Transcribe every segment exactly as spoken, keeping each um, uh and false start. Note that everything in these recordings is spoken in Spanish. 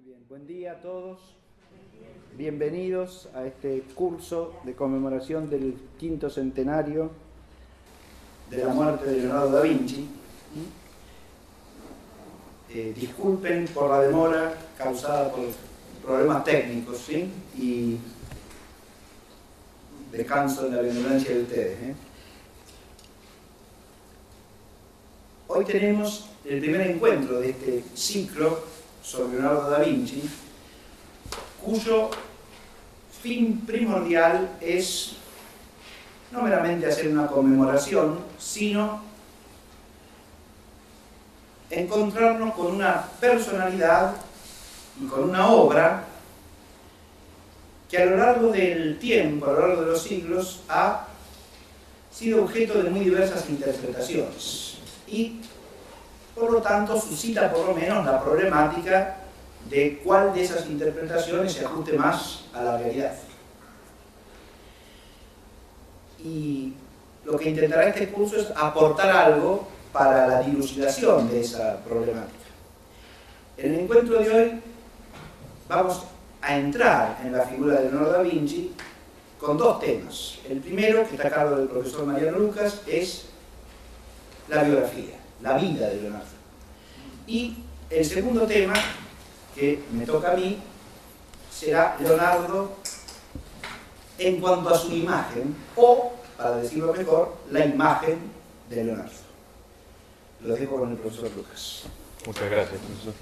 bien, buen día a todos. Bienvenidos a este curso de conmemoración del quinto centenario de la muerte de Leonardo da Vinci. Eh, disculpen por la demora causada por problemas técnicos, ¿sí? Y descanso en la benevolencia de ustedes, ¿eh? Hoy tenemos el primer encuentro de este ciclo sobre Leonardo da Vinci, cuyo fin primordial es no meramente hacer una conmemoración, sino encontrarnos con una personalidad y con una obra que a lo largo del tiempo, a lo largo de los siglos, ha sido objeto de muy diversas interpretaciones y, por lo tanto, suscita por lo menos la problemática de cuál de esas interpretaciones se ajuste más a la realidad. Y lo que intentará este curso es aportar algo para la dilucidación de esa problemática. En el encuentro de hoy vamos a entrar en la figura de Leonardo da Vinci con dos temas. El primero, que está a cargo del profesor Mariano Lucas, es la biografía, la vida de Leonardo. Y el segundo tema, que me toca a mí, será Leonardo en cuanto a su imagen, o, para decirlo mejor, la imagen de Leonardo. Lo dejo con el profesor Lucas. Muchas gracias, profesor.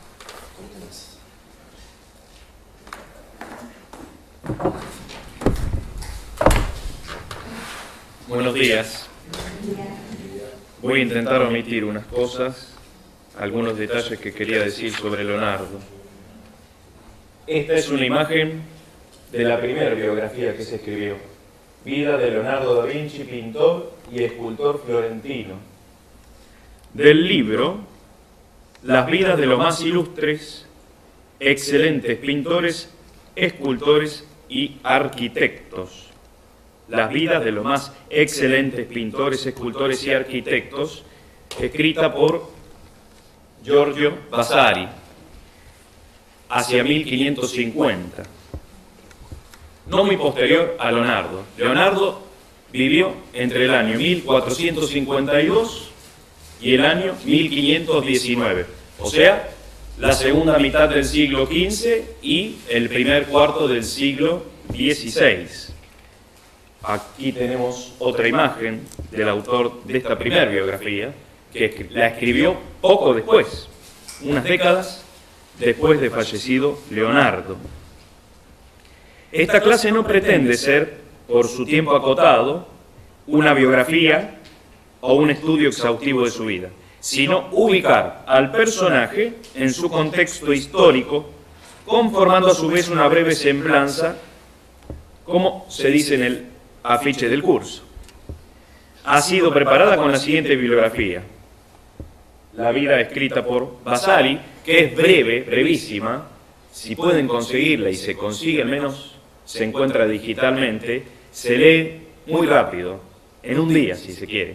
Buenos días. Voy a intentar omitir unas cosas, algunos detalles que quería decir sobre Leonardo. Esta es una imagen de la primera biografía que se escribió. Vida de Leonardo da Vinci, pintor y escultor florentino. Del libro, Las vidas de los más ilustres, excelentes pintores, escultores y arquitectos. Las vidas de los más excelentes pintores, escultores y arquitectos, escrita por Giorgio Vasari, hacia mil quinientos cincuenta. No muy posterior a Leonardo. Leonardo vivió entre el año mil cuatrocientos cincuenta y dos y el año mil quinientos diecinueve, o sea, la segunda mitad del siglo quince y el primer cuarto del siglo dieciséis. Aquí tenemos otra imagen del autor de esta primera biografía, que la escribió poco después, unas décadas después de fallecido Leonardo. Esta clase no pretende ser, por su tiempo acotado, una biografía o un estudio exhaustivo de su vida, sino ubicar al personaje en su contexto histórico, conformando a su vez una breve semblanza, como se dice en el afiche del curso. Ha sido preparada con la siguiente bibliografía: la vida escrita por Vasari, que es breve, brevísima. Si pueden conseguirla, y se consigue, al menos se encuentra digitalmente, se lee muy rápido, en un día si se quiere.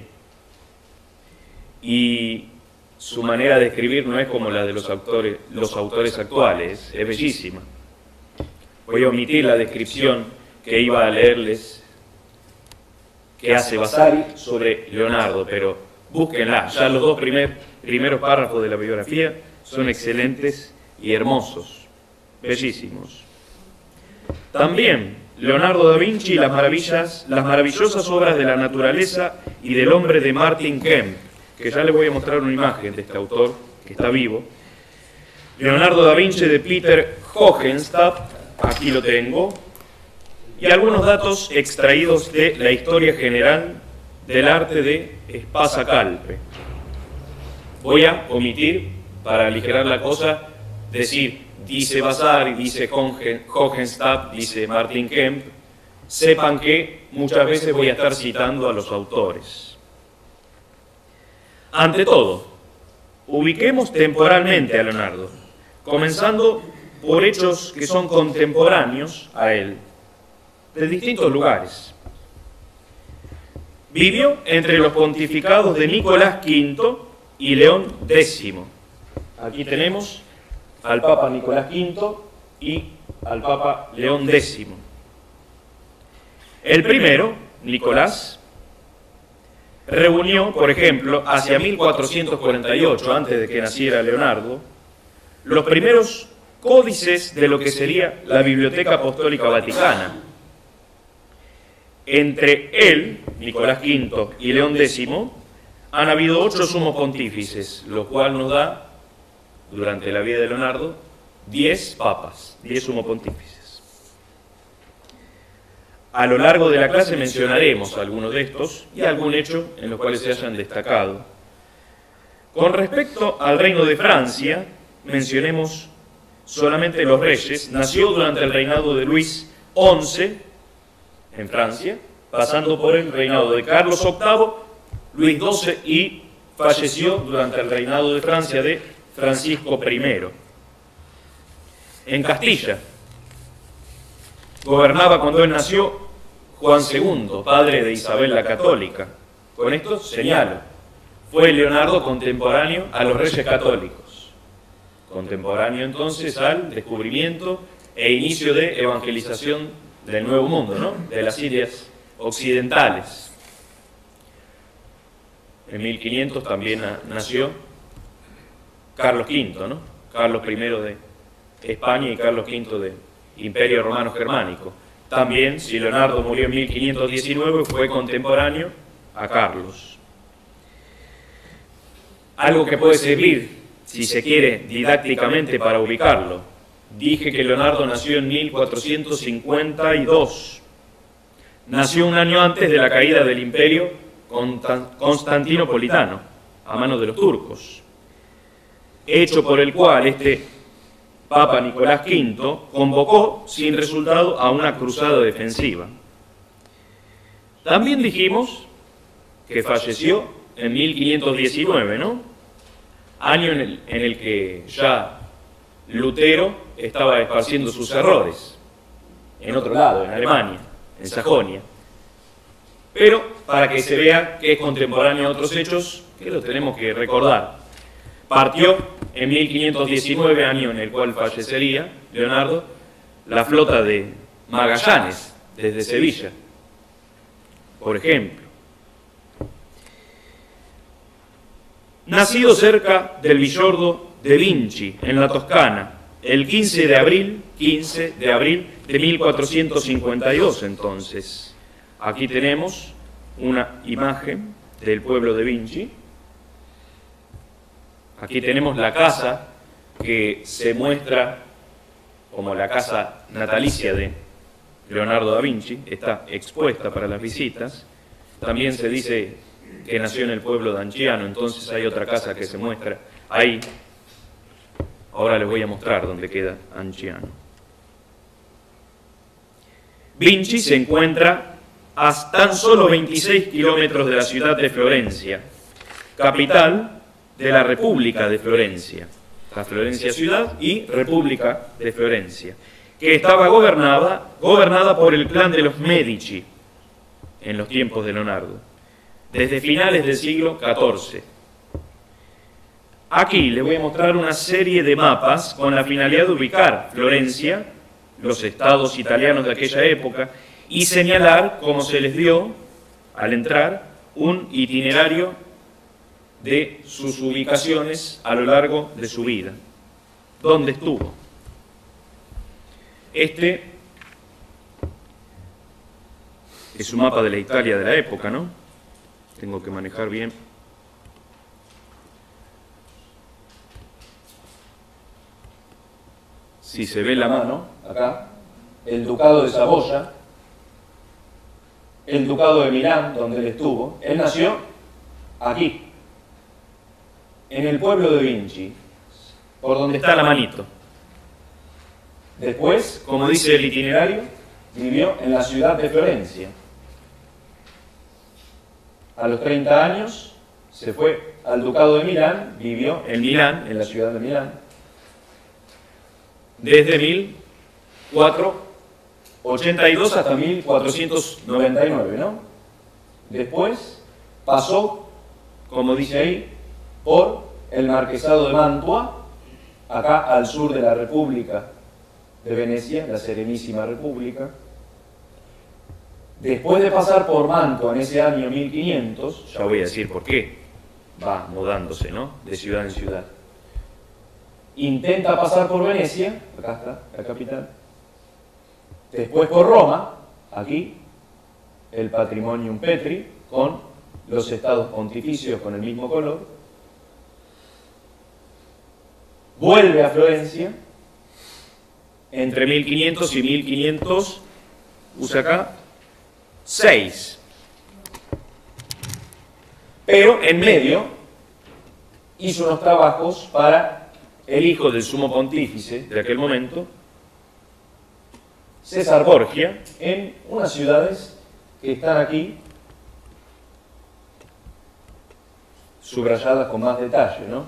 Y su manera de escribir no es como la de los autores, los autores actuales, es bellísima. Voy a omitir la descripción que iba a leerles que hace Vasari sobre Leonardo, pero búsquenla. Ya los dos primer, primeros párrafos de la biografía son excelentes y hermosos, bellísimos. También Leonardo da Vinci y las maravillas, las maravillosas obras de la naturaleza y del hombre de Martin Kemp, que ya les voy a mostrar una imagen de este autor que está vivo. Leonardo da Vinci de Peter Hohenstadt, aquí lo tengo, y algunos datos extraídos de la historia general del arte de Espasa Calpe. Voy a omitir, para aligerar la cosa, decir, dice Vasari, dice Hohenstadt, dice Martin Kemp. Sepan que muchas veces voy a estar citando a los autores. Ante todo, ubiquemos temporalmente a Leonardo, comenzando por hechos que son contemporáneos a él, de distintos lugares. Vivió entre los pontificados de Nicolás quinto y León décimo. Aquí tenemos al Papa Nicolás quinto y al Papa León décimo. El primero, Nicolás, reunió, por ejemplo, hacia mil cuatrocientos cuarenta y ocho, antes de que naciera Leonardo, los primeros códices de lo que sería la Biblioteca Apostólica Vaticana. Entre él, Nicolás quinto y León décimo, han habido ocho sumos pontífices, lo cual nos da, durante la vida de Leonardo, diez papas, diez sumos pontífices. A lo largo de la clase mencionaremos algunos de estos y algún hecho en los cuales se hayan destacado. Con respecto al reino de Francia, mencionemos solamente los reyes. Nació durante el reinado de Luis once en Francia, pasando por el reinado de Carlos octavo, Luis doce y falleció durante el reinado de Francia de Francisco primero. En Castilla gobernaba cuando él nació Juan segundo, padre de Isabel la Católica. Con esto señalo, fue Leonardo contemporáneo a los reyes católicos, contemporáneo entonces al descubrimiento e inicio de evangelización del Nuevo Mundo, ¿no? De las Indias occidentales. En mil quinientos también nació Carlos quinto, ¿no? Carlos primero de España y Carlos quinto de Imperio Romano Germánico. También, si Leonardo murió en mil quinientos diecinueve, fue contemporáneo a Carlos. Algo que puede servir, si se quiere, didácticamente para ubicarlo. Dije que Leonardo nació en mil cuatrocientos cincuenta y dos. Nació un año antes de la caída del Imperio Constantinopolitano, a manos de los turcos. Hecho por el cual este Papa Nicolás quinto convocó sin resultado a una cruzada defensiva. También dijimos que falleció en mil quinientos diecinueve, ¿no? Año en el, en el que ya Lutero estaba esparciendo sus errores, en otro lado, en Alemania, en Sajonia. Pero para que se vea que es contemporáneo a otros hechos, que lo tenemos que recordar. Partió en mil quinientos diecinueve, año en el cual fallecería Leonardo, la flota de Magallanes, desde Sevilla, por ejemplo. Nacido cerca del Villordo de Vinci, en la Toscana, el quince de abril, quince de abril de mil cuatrocientos cincuenta y dos, entonces. Aquí tenemos una imagen del pueblo de Vinci. Aquí tenemos la casa que se muestra como la casa natalicia de Leonardo da Vinci, está expuesta para las visitas. También se dice que nació en el pueblo de Anciano, entonces hay otra casa que se muestra ahí. Ahora les voy a mostrar dónde queda Anciano. Vinci se encuentra a tan solo veintiséis kilómetros de la ciudad de Florencia, capital de la República de Florencia, la Florencia ciudad y República de Florencia, que estaba gobernada, gobernada por el clan de los Medici en los tiempos de Leonardo, desde finales del siglo catorce. Aquí les voy a mostrar una serie de mapas con la finalidad de ubicar Florencia, los estados italianos de aquella época, y señalar, como se les dio al entrar, un itinerario de sus ubicaciones a lo largo de su vida. ¿Dónde estuvo? Este es un mapa de la Italia de la época, ¿no? Tengo que manejar bien. Si se ve la mano, acá, el Ducado de Saboya, el Ducado de Milán, donde él estuvo. Él nació aquí, en el pueblo de Vinci, por donde está la manito. Después, como dice el itinerario, vivió en la ciudad de Florencia. A los treinta años se fue al Ducado de Milán, vivió en Milán, en la ciudad de Milán, desde mil cuatrocientos ochenta y dos hasta mil cuatrocientos noventa y nueve, ¿no? Después pasó, como dice ahí, por el Marquesado de Mantua acá al sur de la República de Venecia, la Serenísima República. Después de pasar por Mantua en ese año mil quinientos, ya voy a decir por qué, va mudándose, ¿no?, de ciudad en ciudad. Intenta pasar por Venecia, acá está la capital, después por Roma, aquí, el Patrimonium Petri, con los estados pontificios con el mismo color, vuelve a Florencia, entre mil quinientos y mil quinientos, usa acá, seis. Pero en medio hizo unos trabajos para el hijo del sumo pontífice de aquel momento, César Borgia, en unas ciudades que están aquí subrayadas con más detalle, ¿no?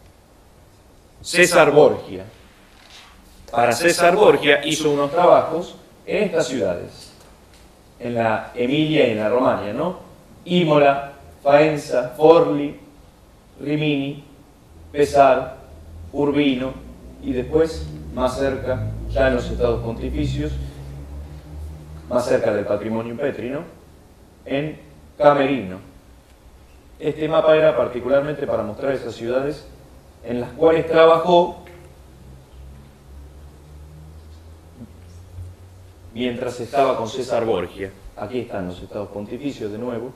César Borgia. Para César Borgia hizo unos trabajos en estas ciudades, en la Emilia y en la Romagna, ¿no? Imola, Faenza, Forli, Rimini, Pesaro, Urbino y después, más cerca, ya en los estados pontificios, más cerca del Patrimonium Petri, ¿no?, en Camerino. Este mapa era particularmente para mostrar esas ciudades en las cuales trabajó mientras estaba con César Borgia. Aquí están los estados pontificios de nuevo.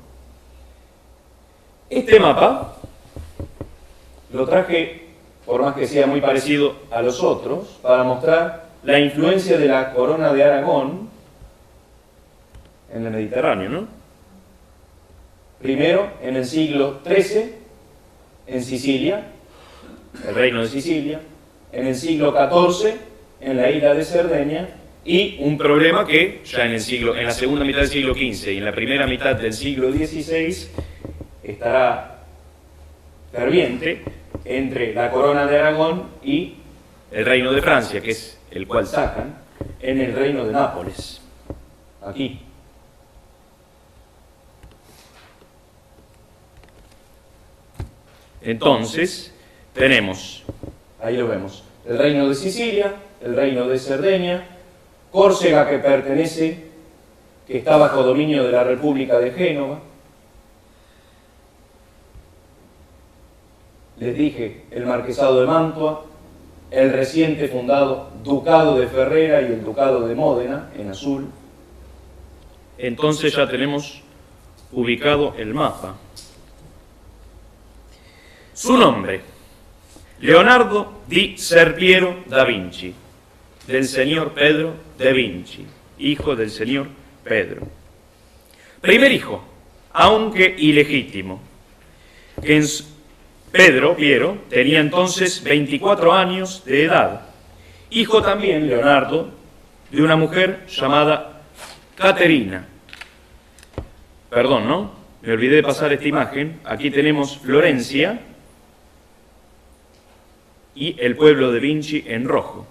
Este mapa lo traje, por más que sea muy parecido a los otros, para mostrar la influencia de la corona de Aragón en el Mediterráneo, ¿no? Primero, en el siglo trece, en Sicilia, el reino de Sicilia, en el siglo catorce, en la isla de Cerdeña, y un problema que ya en, el siglo, en la segunda mitad del siglo quince y en la primera mitad del siglo dieciséis estará ferviente entre la corona de Aragón y el reino de Francia, que es el cual sacan, en el reino de Nápoles, aquí. Entonces, tenemos, ahí lo vemos, el reino de Sicilia, el reino de Cerdeña, Córcega, que pertenece, que está bajo dominio de la República de Génova. Les dije, el Marquesado de Mantua, el reciente fundado Ducado de Ferrera y el Ducado de Módena, en azul. Entonces ya tenemos ubicado el mapa. Su nombre, Leonardo di Ser Piero da Vinci, del señor Pedro de Vinci, hijo del señor Pedro. Primer hijo, aunque ilegítimo, que en Pedro, Piero, tenía entonces veinticuatro años de edad. Hijo también, Leonardo, de una mujer llamada Caterina. Perdón, ¿no? Me olvidé de pasar esta imagen. Aquí tenemos Florencia y el pueblo de Vinci en rojo.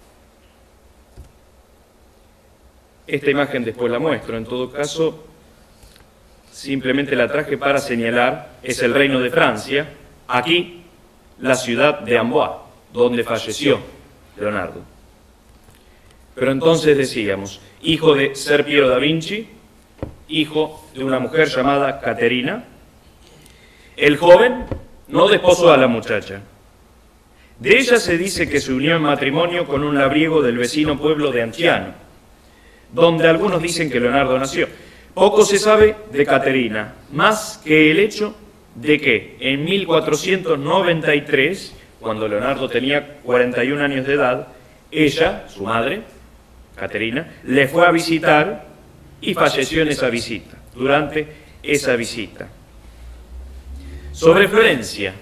Esta imagen después la muestro, en todo caso, simplemente la traje para señalar, es el reino de Francia, aquí la ciudad de Amboise, donde falleció Leonardo. Pero entonces decíamos, hijo de Ser Piero da Vinci, hijo de una mujer llamada Caterina. El joven no desposó a la muchacha. De ella se dice que se unió en matrimonio con un labriego del vecino pueblo de Anciano, donde algunos dicen que Leonardo nació. Poco se sabe de Caterina, más que el hecho de que en mil cuatrocientos noventa y tres, cuando Leonardo tenía cuarenta y un años de edad, ella, su madre, Caterina, le fue a visitar y falleció en esa visita, durante esa visita. Sobre Florencia,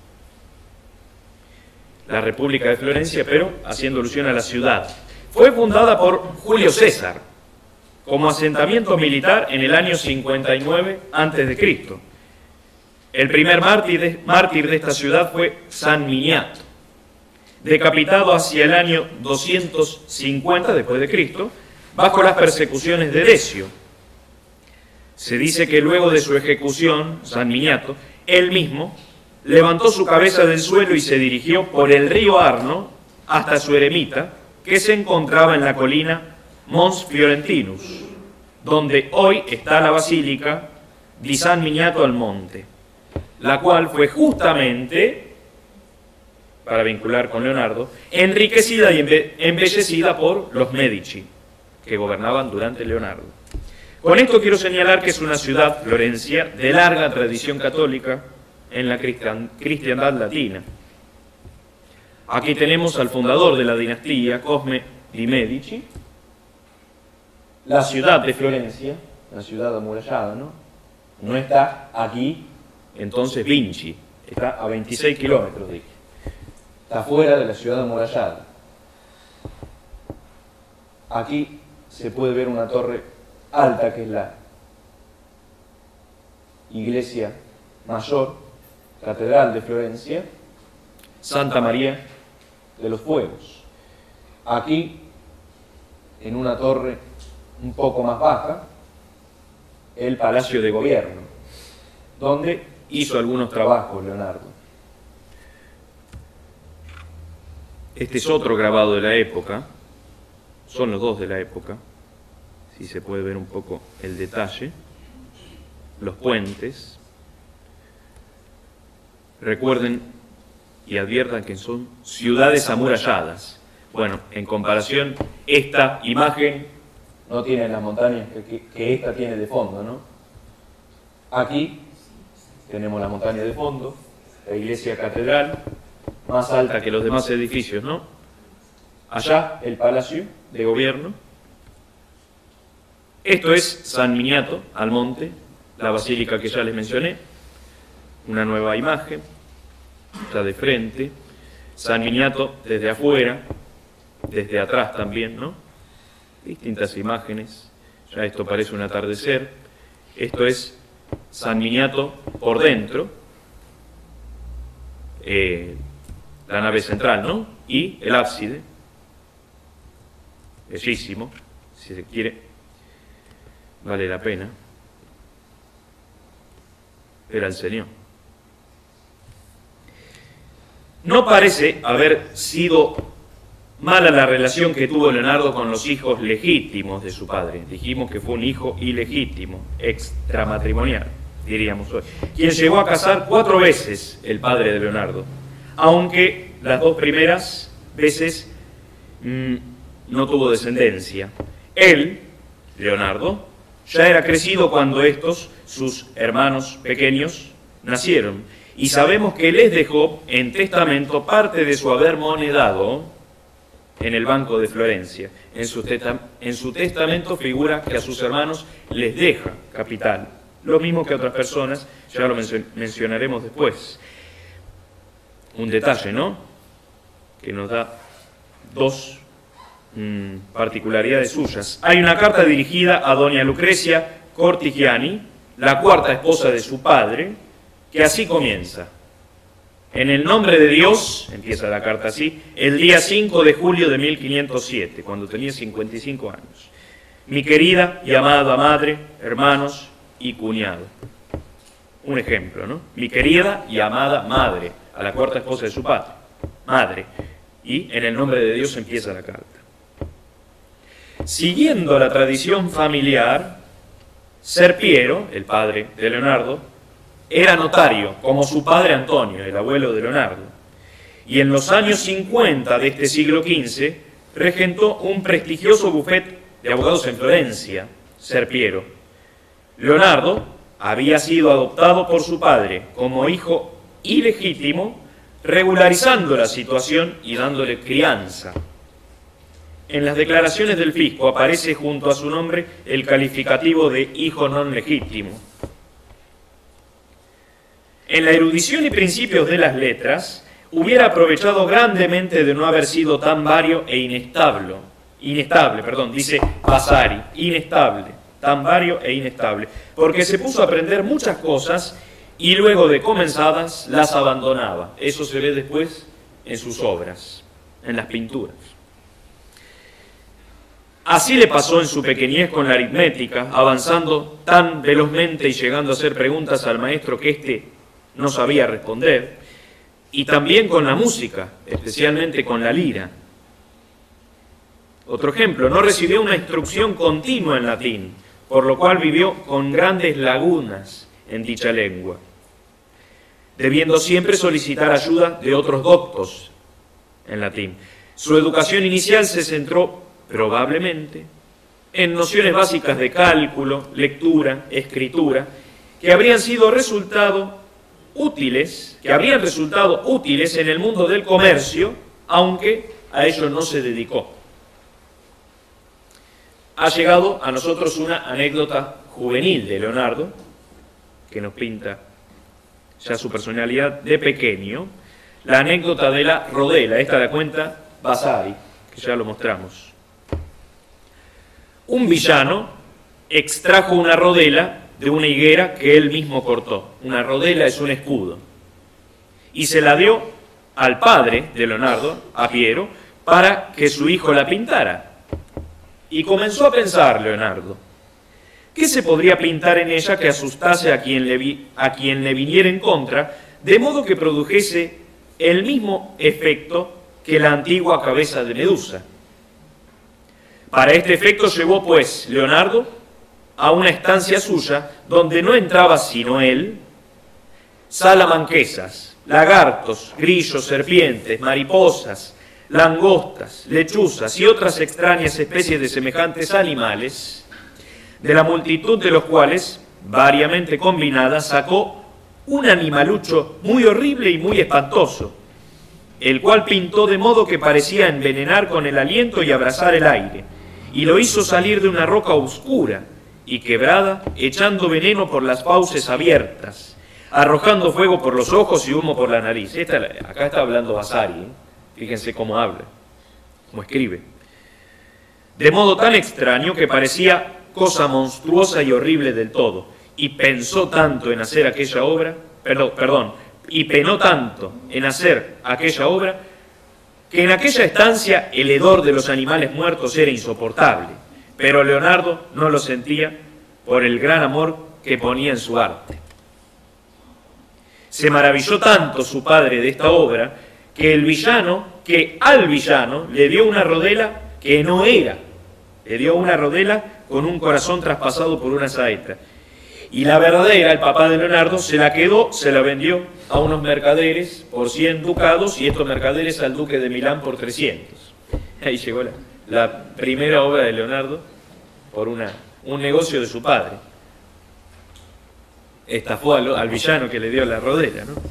la República de Florencia, pero haciendo alusión a la ciudad. Fue fundada por Julio César como asentamiento militar en el año cincuenta y nueve antes de Cristo. El primer mártir de, mártir de esta ciudad fue San Miniato, decapitado hacia el año doscientos cincuenta después de Cristo, bajo las persecuciones de Decio. Se dice que luego de su ejecución, San Miniato, él mismo levantó su cabeza del suelo y se dirigió por el río Arno hasta su eremita, que se encontraba en la colina Mons Fiorentinus, donde hoy está la Basílica di San Miniato al Monte, la cual fue justamente, para vincular con Leonardo, enriquecida y embellecida por los Medici, que gobernaban durante Leonardo. Con esto quiero señalar que es una ciudad, Florencia, de larga tradición católica en la cristian, cristiandad latina. Aquí tenemos al fundador de la dinastía, Cosme di Medici, la ciudad de Florencia, la ciudad amurallada, ¿no? No está aquí, entonces Vinci, está a veintiséis kilómetros, dije. Está fuera de la ciudad amurallada. Aquí se puede ver una torre alta, que es la iglesia mayor, catedral de Florencia, Santa María de los Fuegos. Aquí, en una torre un poco más baja, el Palacio de Gobierno, donde hizo algunos trabajos Leonardo. Este es otro grabado de la época, son los dos de la época, si se puede ver un poco el detalle, los puentes. Recuerden y adviertan que son ciudades amuralladas. Bueno, en comparación, esta imagen no tiene las montañas que, que, que esta tiene de fondo, ¿no? Aquí tenemos la montaña de fondo, la iglesia catedral, más alta que los demás edificios, ¿no? Allá el Palacio de Gobierno. Esto es San Miniato al Monte, la basílica que ya les mencioné. Una nueva imagen, ya de frente. San Miniato desde afuera, desde atrás también, ¿no? Distintas imágenes. Ya esto parece un atardecer. Esto es San Miniato por dentro. Eh, la nave central, ¿no? Y el ábside. Bellísimo, si se quiere. Vale la pena. Era el Señor. No parece haber sido mala la relación que tuvo Leonardo con los hijos legítimos de su padre. Dijimos que fue un hijo ilegítimo, extramatrimonial, diríamos hoy, quien llegó a casar cuatro veces el padre de Leonardo, aunque las dos primeras veces mmm, no tuvo descendencia. Él, Leonardo, ya era crecido cuando estos, sus hermanos pequeños, nacieron, y sabemos que les dejó en testamento parte de su haber monedado en el Banco de Florencia. En su, en su testamento figura que a sus hermanos les deja capital, lo mismo que a otras personas, ya lo menc mencionaremos después. Un detalle, ¿no?, que nos da dos mmm, particularidades suyas. Hay una carta dirigida a doña Lucrecia Cortigiani, la cuarta esposa de su padre, que así comienza. En el nombre de Dios, empieza la carta así, el día cinco de julio de mil quinientos siete, cuando tenía cincuenta y cinco años. Mi querida y amada madre, hermanos y cuñado. Un ejemplo, ¿no? Mi querida y amada madre, a la cuarta esposa de su padre, madre. Y en el nombre de Dios empieza la carta. Siguiendo la tradición familiar, Serpiero, el padre de Leonardo, era notario, como su padre Antonio, el abuelo de Leonardo, y en los años cincuenta de este siglo quince regentó un prestigioso bufete de abogados en Florencia, Serpiero. Leonardo había sido adoptado por su padre como hijo ilegítimo, regularizando la situación y dándole crianza. En las declaraciones del fisco aparece junto a su nombre el calificativo de hijo non legítimo. En la erudición y principios de las letras, hubiera aprovechado grandemente de no haber sido tan vario e inestable, inestable, perdón, dice Vasari, inestable, tan vario e inestable, porque se puso a aprender muchas cosas y luego de comenzadas las abandonaba. Eso se ve después en sus obras, en las pinturas. Así le pasó en su pequeñez con la aritmética, avanzando tan velozmente y llegando a hacer preguntas al maestro que éste no sabía responder, y también con la música, especialmente con la lira. Otro ejemplo, no recibió una instrucción continua en latín, por lo cual vivió con grandes lagunas en dicha lengua, debiendo siempre solicitar ayuda de otros doctos en latín. Su educación inicial se centró, probablemente, en nociones básicas de cálculo, lectura, escritura, que habrían sido resultado útiles, que habrían resultado útiles en el mundo del comercio, aunque a ello no se dedicó. Ha llegado a nosotros una anécdota juvenil de Leonardo, que nos pinta ya su personalidad de pequeño, la anécdota de la rodela. Esta la cuenta Vasari, que ya lo mostramos. Un villano extrajo una rodela de una higuera que él mismo cortó. Una rodela es un escudo. Y se la dio al padre de Leonardo, a Piero, para que su hijo la pintara. Y comenzó a pensar Leonardo, ¿qué se podría pintar en ella que asustase a quien le, vi, a quien le viniera en contra, de modo que produjese el mismo efecto que la antigua cabeza de Medusa? Para este efecto llevó, pues, Leonardo a una estancia suya, donde no entraba sino él, salamanquesas, lagartos, grillos, serpientes, mariposas, langostas, lechuzas y otras extrañas especies de semejantes animales, de la multitud de los cuales, variamente combinadas, sacó un animalucho muy horrible y muy espantoso, el cual pintó de modo que parecía envenenar con el aliento y abrazar el aire, y lo hizo salir de una roca oscura y quebrada, echando veneno por las fauces abiertas, arrojando fuego por los ojos y humo por la nariz. Esta, acá está hablando Vasari, ¿eh? Fíjense cómo habla, cómo escribe. De modo tan extraño que parecía cosa monstruosa y horrible del todo. Y pensó tanto en hacer aquella obra, perdón, perdón, y penó tanto en hacer aquella obra, que en aquella estancia el hedor de los animales muertos era insoportable. Pero Leonardo no lo sentía por el gran amor que ponía en su arte. Se maravilló tanto su padre de esta obra, que el villano, que al villano le dio una rodela que no era, le dio una rodela con un corazón traspasado por una saeta. Y la verdadera, el papá de Leonardo, se la quedó, se la vendió a unos mercaderes por cien ducados y estos mercaderes al duque de Milán por trescientos. Ahí llegó la, la primera obra de Leonardo por una, un negocio de su padre. Estafó al, al villano que le dio la rodela, ¿no?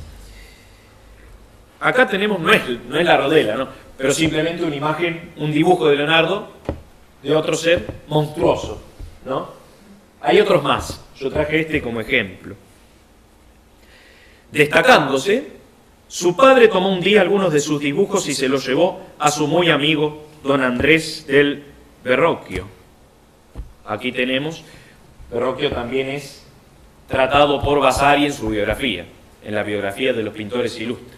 Acá tenemos, no es, no es la rodela, ¿no? Pero simplemente una imagen, un dibujo de Leonardo de otro ser monstruoso, ¿no? Hay otros más, yo traje este como ejemplo. Destacándose, su padre tomó un día algunos de sus dibujos y se los llevó a su muy amigo don Andrés del Verrocchio. Aquí tenemos, Verrocchio también es tratado por Vasari en su biografía, en la biografía de los pintores ilustres.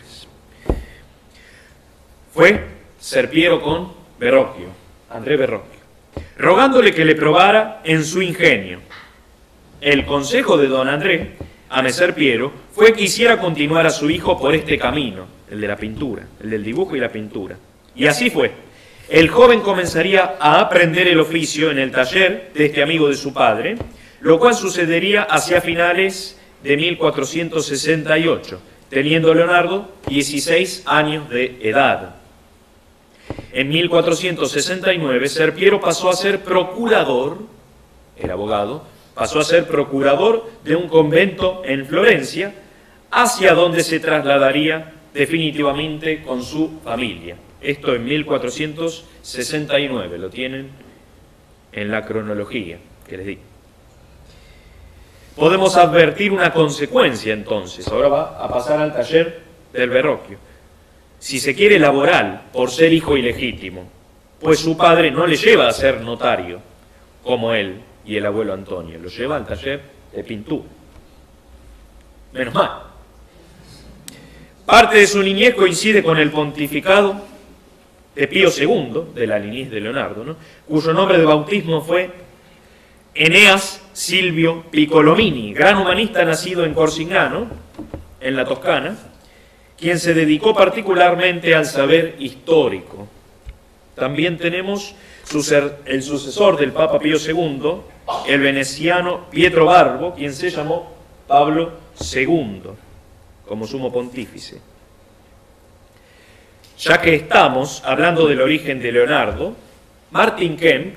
Fue Serpiero con Verrocchio, Andrés Verrocchio, rogándole que le probara en su ingenio. El consejo de don Andrés a Messer Piero fue que hiciera continuar a su hijo por este camino, el de la pintura, el del dibujo y la pintura. Y así fue. El joven comenzaría a aprender el oficio en el taller de este amigo de su padre, lo cual sucedería hacia finales de mil cuatrocientos sesenta y ocho, teniendo Leonardo dieciséis años de edad. En mil cuatrocientos sesenta y nueve, Serpiero pasó a ser procurador, el abogado, pasó a ser procurador de un convento en Florencia, hacia donde se trasladaría definitivamente con su familia. Esto en mil cuatrocientos sesenta y nueve, lo tienen en la cronología que les di. Podemos advertir una consecuencia entonces, ahora va a pasar al taller del Verrocchio. Si se quiere laboral por ser hijo ilegítimo, pues su padre no le lleva a ser notario, como él y el abuelo Antonio, lo lleva al taller de pintura. Menos mal. Parte de su niñez coincide con el pontificado de Pío segundo, de la niñez de Leonardo, ¿no?, cuyo nombre de bautismo fue Eneas Silvio Piccolomini, gran humanista nacido en Corsignano, en la Toscana, quien se dedicó particularmente al saber histórico. También tenemos el sucesor del Papa Pío segundo, el veneciano Pietro Barbo, quien se llamó Pablo segundo, como sumo pontífice. Ya que estamos hablando del origen de Leonardo, Martin Kemp,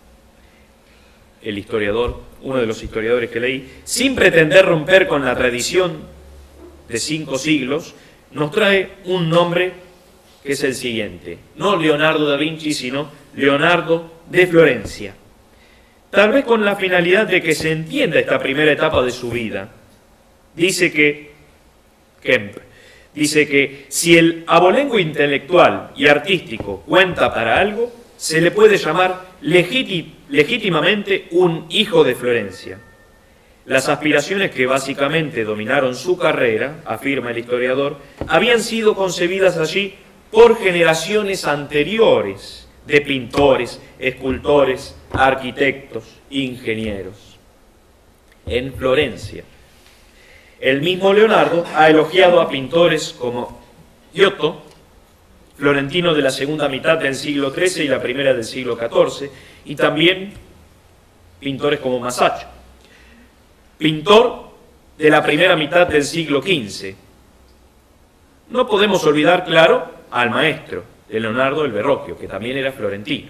el historiador, uno de los historiadores que leí, sin pretender romper con la tradición de cinco siglos, nos trae un nombre que es el siguiente: no Leonardo da Vinci, sino Leonardo de Florencia. Tal vez con la finalidad de que se entienda esta primera etapa de su vida. Dice que, Kemp, dice que si el abolengo intelectual y artístico cuenta para algo, se le puede llamar legíti- legítimamente un hijo de Florencia. Las aspiraciones que básicamente dominaron su carrera, afirma el historiador, habían sido concebidas allí por generaciones anteriores de pintores, escultores, arquitectos, ingenieros. En Florencia, el mismo Leonardo ha elogiado a pintores como Giotto, florentino de la segunda mitad del siglo trece y la primera del siglo catorce, y también pintores como Masaccio, pintor de la primera mitad del siglo quince. No podemos olvidar, claro, al maestro de Leonardo, el Verrocchio, que también era florentino.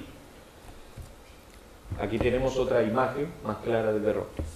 Aquí tenemos otra imagen más clara del Verrocchio.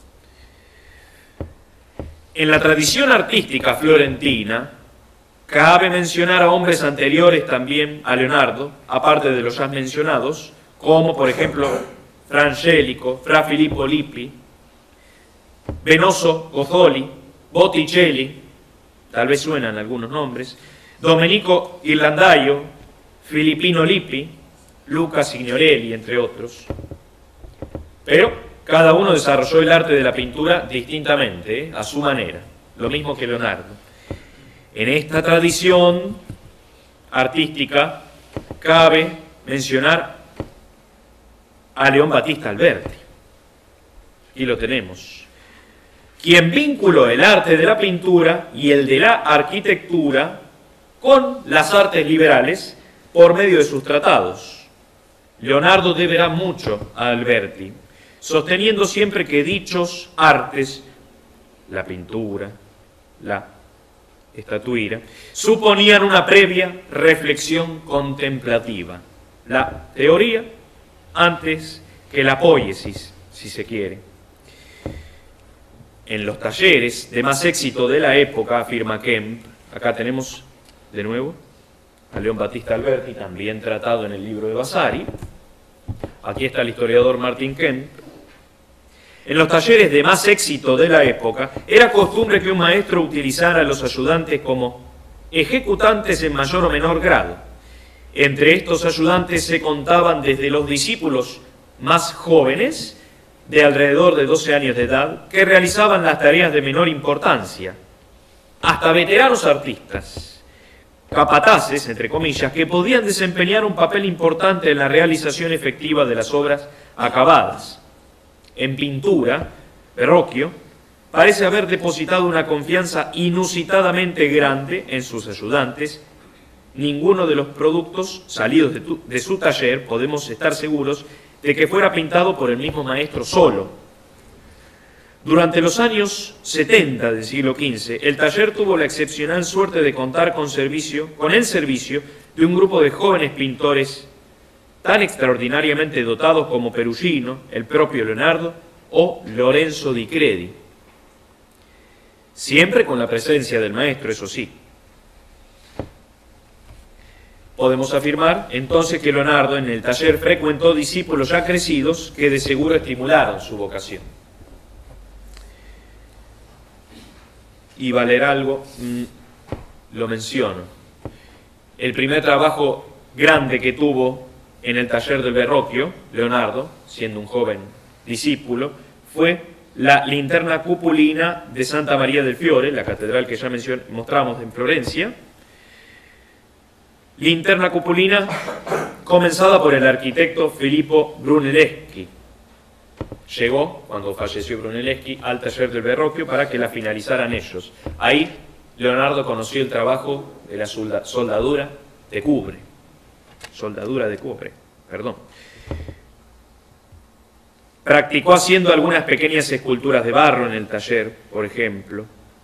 En la tradición artística florentina, cabe mencionar a hombres anteriores también a Leonardo, aparte de los ya mencionados, como por ejemplo Fra Angelico, Fra Filippo Lippi, Venoso Gozzoli, Botticelli, tal vez suenan algunos nombres, Domenico Ghirlandaio, Filippino Lippi, Luca Signorelli, entre otros. Pero cada uno desarrolló el arte de la pintura distintamente, ¿eh? a su manera, lo mismo que Leonardo. En esta tradición artística cabe mencionar a León Battista Alberti. Aquí lo tenemos, quien vinculó el arte de la pintura y el de la arquitectura con las artes liberales por medio de sus tratados. Leonardo deberá mucho a Alberti, sosteniendo siempre que dichos artes, la pintura, la estatuira, suponían una previa reflexión contemplativa, la teoría antes que la poiesis, si se quiere. En los talleres de más éxito de la época, afirma Kemp, acá tenemos de nuevo a León Battista Alberti, también tratado en el libro de Vasari. Aquí está el historiador Martin Kemp. En los talleres de más éxito de la época, era costumbre que un maestro utilizara a los ayudantes como ejecutantes en mayor o menor grado. Entre estos ayudantes se contaban desde los discípulos más jóvenes, de alrededor de doce años de edad, que realizaban las tareas de menor importancia, hasta veteranos artistas, capataces, entre comillas, que podían desempeñar un papel importante en la realización efectiva de las obras acabadas. En pintura, Verrocchio parece haber depositado una confianza inusitadamente grande en sus ayudantes. Ninguno de los productos salidos de, tu, de su taller podemos estar seguros de que fuera pintado por el mismo maestro solo. Durante los años setenta del siglo quince, el taller tuvo la excepcional suerte de contar con, servicio, con el servicio de un grupo de jóvenes pintores tan extraordinariamente dotados como Perugino, el propio Leonardo o Lorenzo di Credi. Siempre con la presencia del maestro, eso sí. Podemos afirmar entonces que Leonardo en el taller frecuentó discípulos ya crecidos que de seguro estimularon su vocación. Y valer algo, mmm, lo menciono. El primer trabajo grande que tuvo en el taller del Verrocchio, Leonardo, siendo un joven discípulo, fue la linterna cupulina de Santa María del Fiore, la catedral que ya mencioné, mostramos en Florencia. Linterna cupulina comenzada por el arquitecto Filippo Brunelleschi. Llegó, cuando falleció Brunelleschi, al taller del Verrocchio para que la finalizaran ellos. Ahí Leonardo conoció el trabajo de la soldadura de cubre. Soldadura de cubre, perdón. Practicó haciendo algunas pequeñas esculturas de barro en el taller, por ejemplo.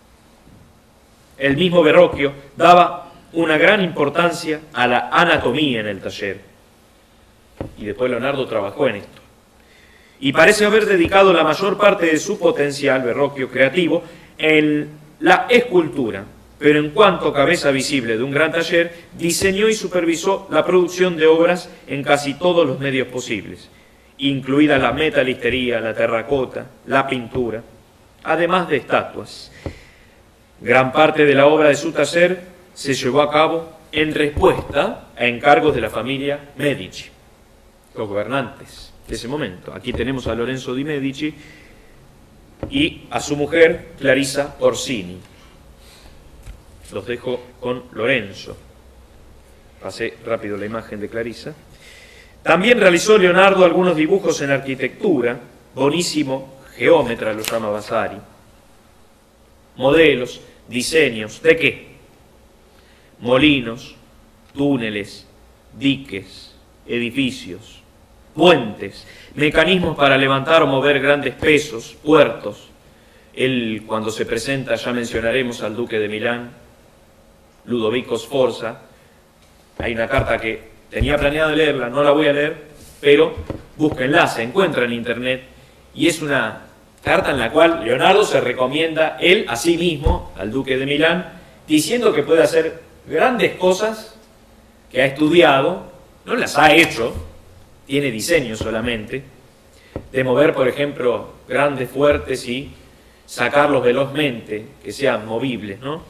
El mismo Verrocchio daba una gran importancia a la anatomía en el taller. Y después Leonardo trabajó en esto. Y parece haber dedicado la mayor parte de su potencial, Verrocchio, creativo, en la escultura. Pero en cuanto a cabeza visible de un gran taller, diseñó y supervisó la producción de obras en casi todos los medios posibles, incluida la metalistería, la terracota, la pintura, además de estatuas. Gran parte de la obra de su taller se llevó a cabo en respuesta a encargos de la familia Medici, los gobernantes de ese momento. Aquí tenemos a Lorenzo di Medici y a su mujer Clarissa Orsini. Los dejo con Lorenzo. Pasé rápido la imagen de Clarissa. También realizó Leonardo algunos dibujos en arquitectura, bonísimo geómetra lo llama Vasari. Modelos, diseños, ¿de qué? Molinos, túneles, diques, edificios, puentes, mecanismos para levantar o mover grandes pesos, puertos. Él, cuando se presenta, ya mencionaremos al duque de Milán, Ludovico Sforza. Hay una carta que tenía planeado leerla, no la voy a leer, pero búsquenla, se encuentra en internet, y es una carta en la cual Leonardo se recomienda él a sí mismo, al duque de Milán, diciendo que puede hacer grandes cosas que ha estudiado, no las ha hecho, tiene diseño solamente, de mover, por ejemplo, grandes fuertes y sacarlos velozmente, que sean movibles, ¿no?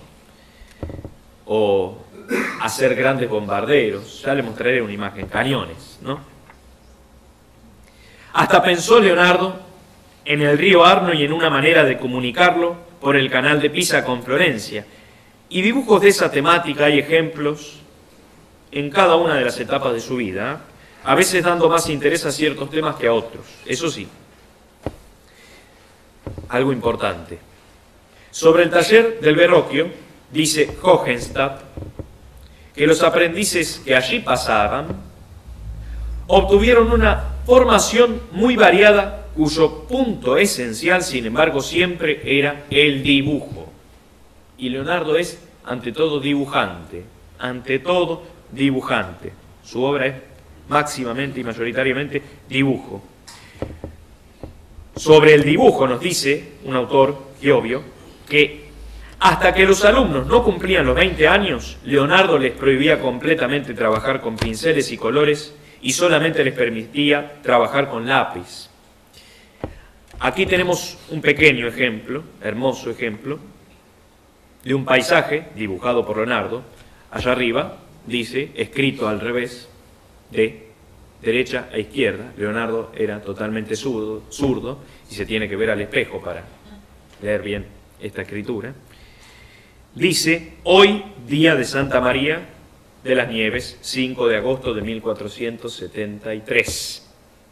O hacer grandes bombarderos, ya le mostraré una imagen, cañones, ¿no? Hasta pensó Leonardo en el río Arno y en una manera de comunicarlo por el canal de Pisa con Florencia, y dibujos de esa temática hay ejemplos en cada una de las etapas de su vida, ¿eh? A veces dando más interés a ciertos temas que a otros, eso sí. Algo importante. Sobre el taller del Verrocchio, dice Hohenstadt, que los aprendices que allí pasaban obtuvieron una formación muy variada, cuyo punto esencial, sin embargo, siempre era el dibujo. Y Leonardo es, ante todo, dibujante, ante todo, dibujante. Su obra es máximamente y mayoritariamente dibujo. Sobre el dibujo nos dice un autor, Giovio, que hasta que los alumnos no cumplían los veinte años, Leonardo les prohibía completamente trabajar con pinceles y colores y solamente les permitía trabajar con lápiz. Aquí tenemos un pequeño ejemplo, hermoso ejemplo, de un paisaje dibujado por Leonardo. Allá arriba dice, escrito al revés, de derecha a izquierda. Leonardo era totalmente zurdo, zurdo y se tiene que ver al espejo para leer bien esta escritura. Dice, hoy, día de Santa María de las Nieves, cinco de agosto de mil cuatrocientos setenta y tres.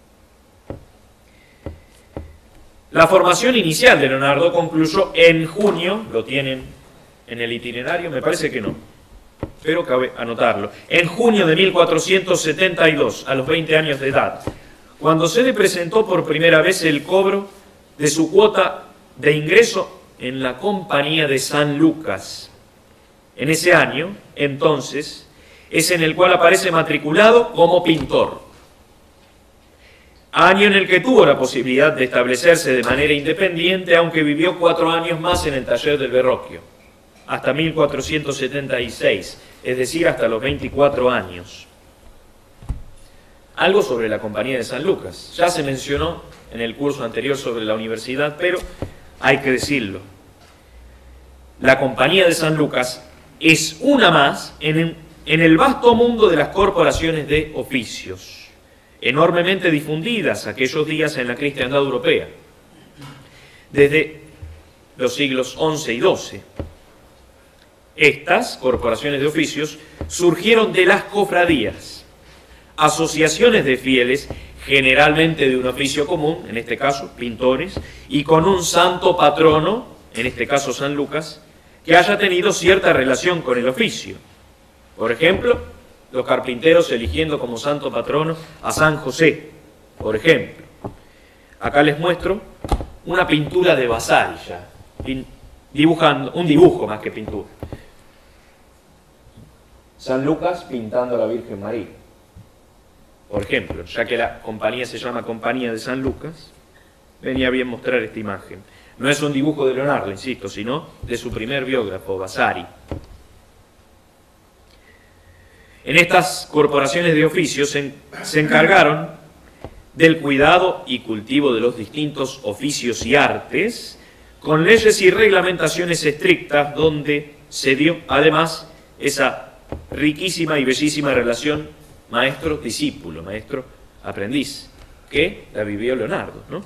La formación inicial de Leonardo concluyó en junio, lo tienen en el itinerario, me parece que no, pero cabe anotarlo, en junio de mil cuatrocientos setenta y dos, a los veinte años de edad, cuando se le presentó por primera vez el cobro de su cuota de ingreso en la Compañía de San Lucas. En ese año, entonces, es en el cual aparece matriculado como pintor. Año en el que tuvo la posibilidad de establecerse de manera independiente, aunque vivió cuatro años más en el taller del Verrocchio, hasta mil cuatrocientos setenta y seis, es decir, hasta los veinticuatro años. Algo sobre la Compañía de San Lucas. Ya se mencionó en el curso anterior sobre la universidad, pero hay que decirlo. La Compañía de San Lucas es una más en, en el vasto mundo de las corporaciones de oficios, enormemente difundidas aquellos días en la cristiandad europea, desde los siglos once y doce. Estas corporaciones de oficios surgieron de las cofradías, asociaciones de fieles, generalmente de un oficio común, en este caso pintores, y con un santo patrono, en este caso San Lucas, que haya tenido cierta relación con el oficio. Por ejemplo, los carpinteros eligiendo como santo patrono a San José, por ejemplo. Acá les muestro una pintura de Vasari ya, dibujando, un dibujo más que pintura. San Lucas pintando a la Virgen María. Por ejemplo, ya que la compañía se llama Compañía de San Lucas, venía bien mostrar esta imagen. No es un dibujo de Leonardo, insisto, sino de su primer biógrafo, Vasari. En estas corporaciones de oficios se, se encargaron del cuidado y cultivo de los distintos oficios y artes, con leyes y reglamentaciones estrictas, donde se dio además esa riquísima y bellísima relación maestro-discípulo, maestro-aprendiz, que la vivió Leonardo, ¿no?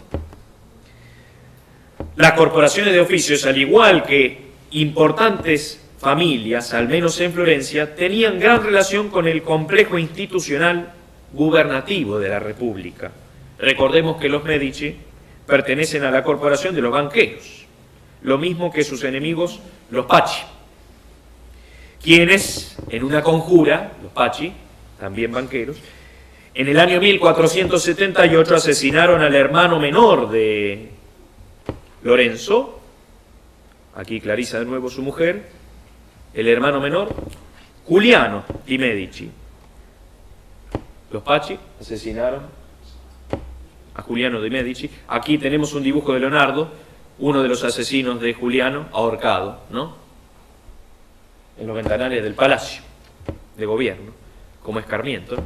Las corporaciones de oficios, al igual que importantes familias, al menos en Florencia, tenían gran relación con el complejo institucional gubernativo de la República. Recordemos que los Medici pertenecen a la corporación de los banqueros, lo mismo que sus enemigos, los Pacci, quienes, en una conjura, los Pacci, también banqueros, en el año mil cuatrocientos setenta y ocho asesinaron al hermano menor de Lorenzo, aquí Clarisa de nuevo su mujer, el hermano menor, Giuliano di Medici. Los Pacci asesinaron a Giuliano de Medici. Aquí tenemos un dibujo de Leonardo, uno de los asesinos de Giuliano, ahorcado, ¿no? En los ventanales del Palacio de Gobierno, como escarmiento.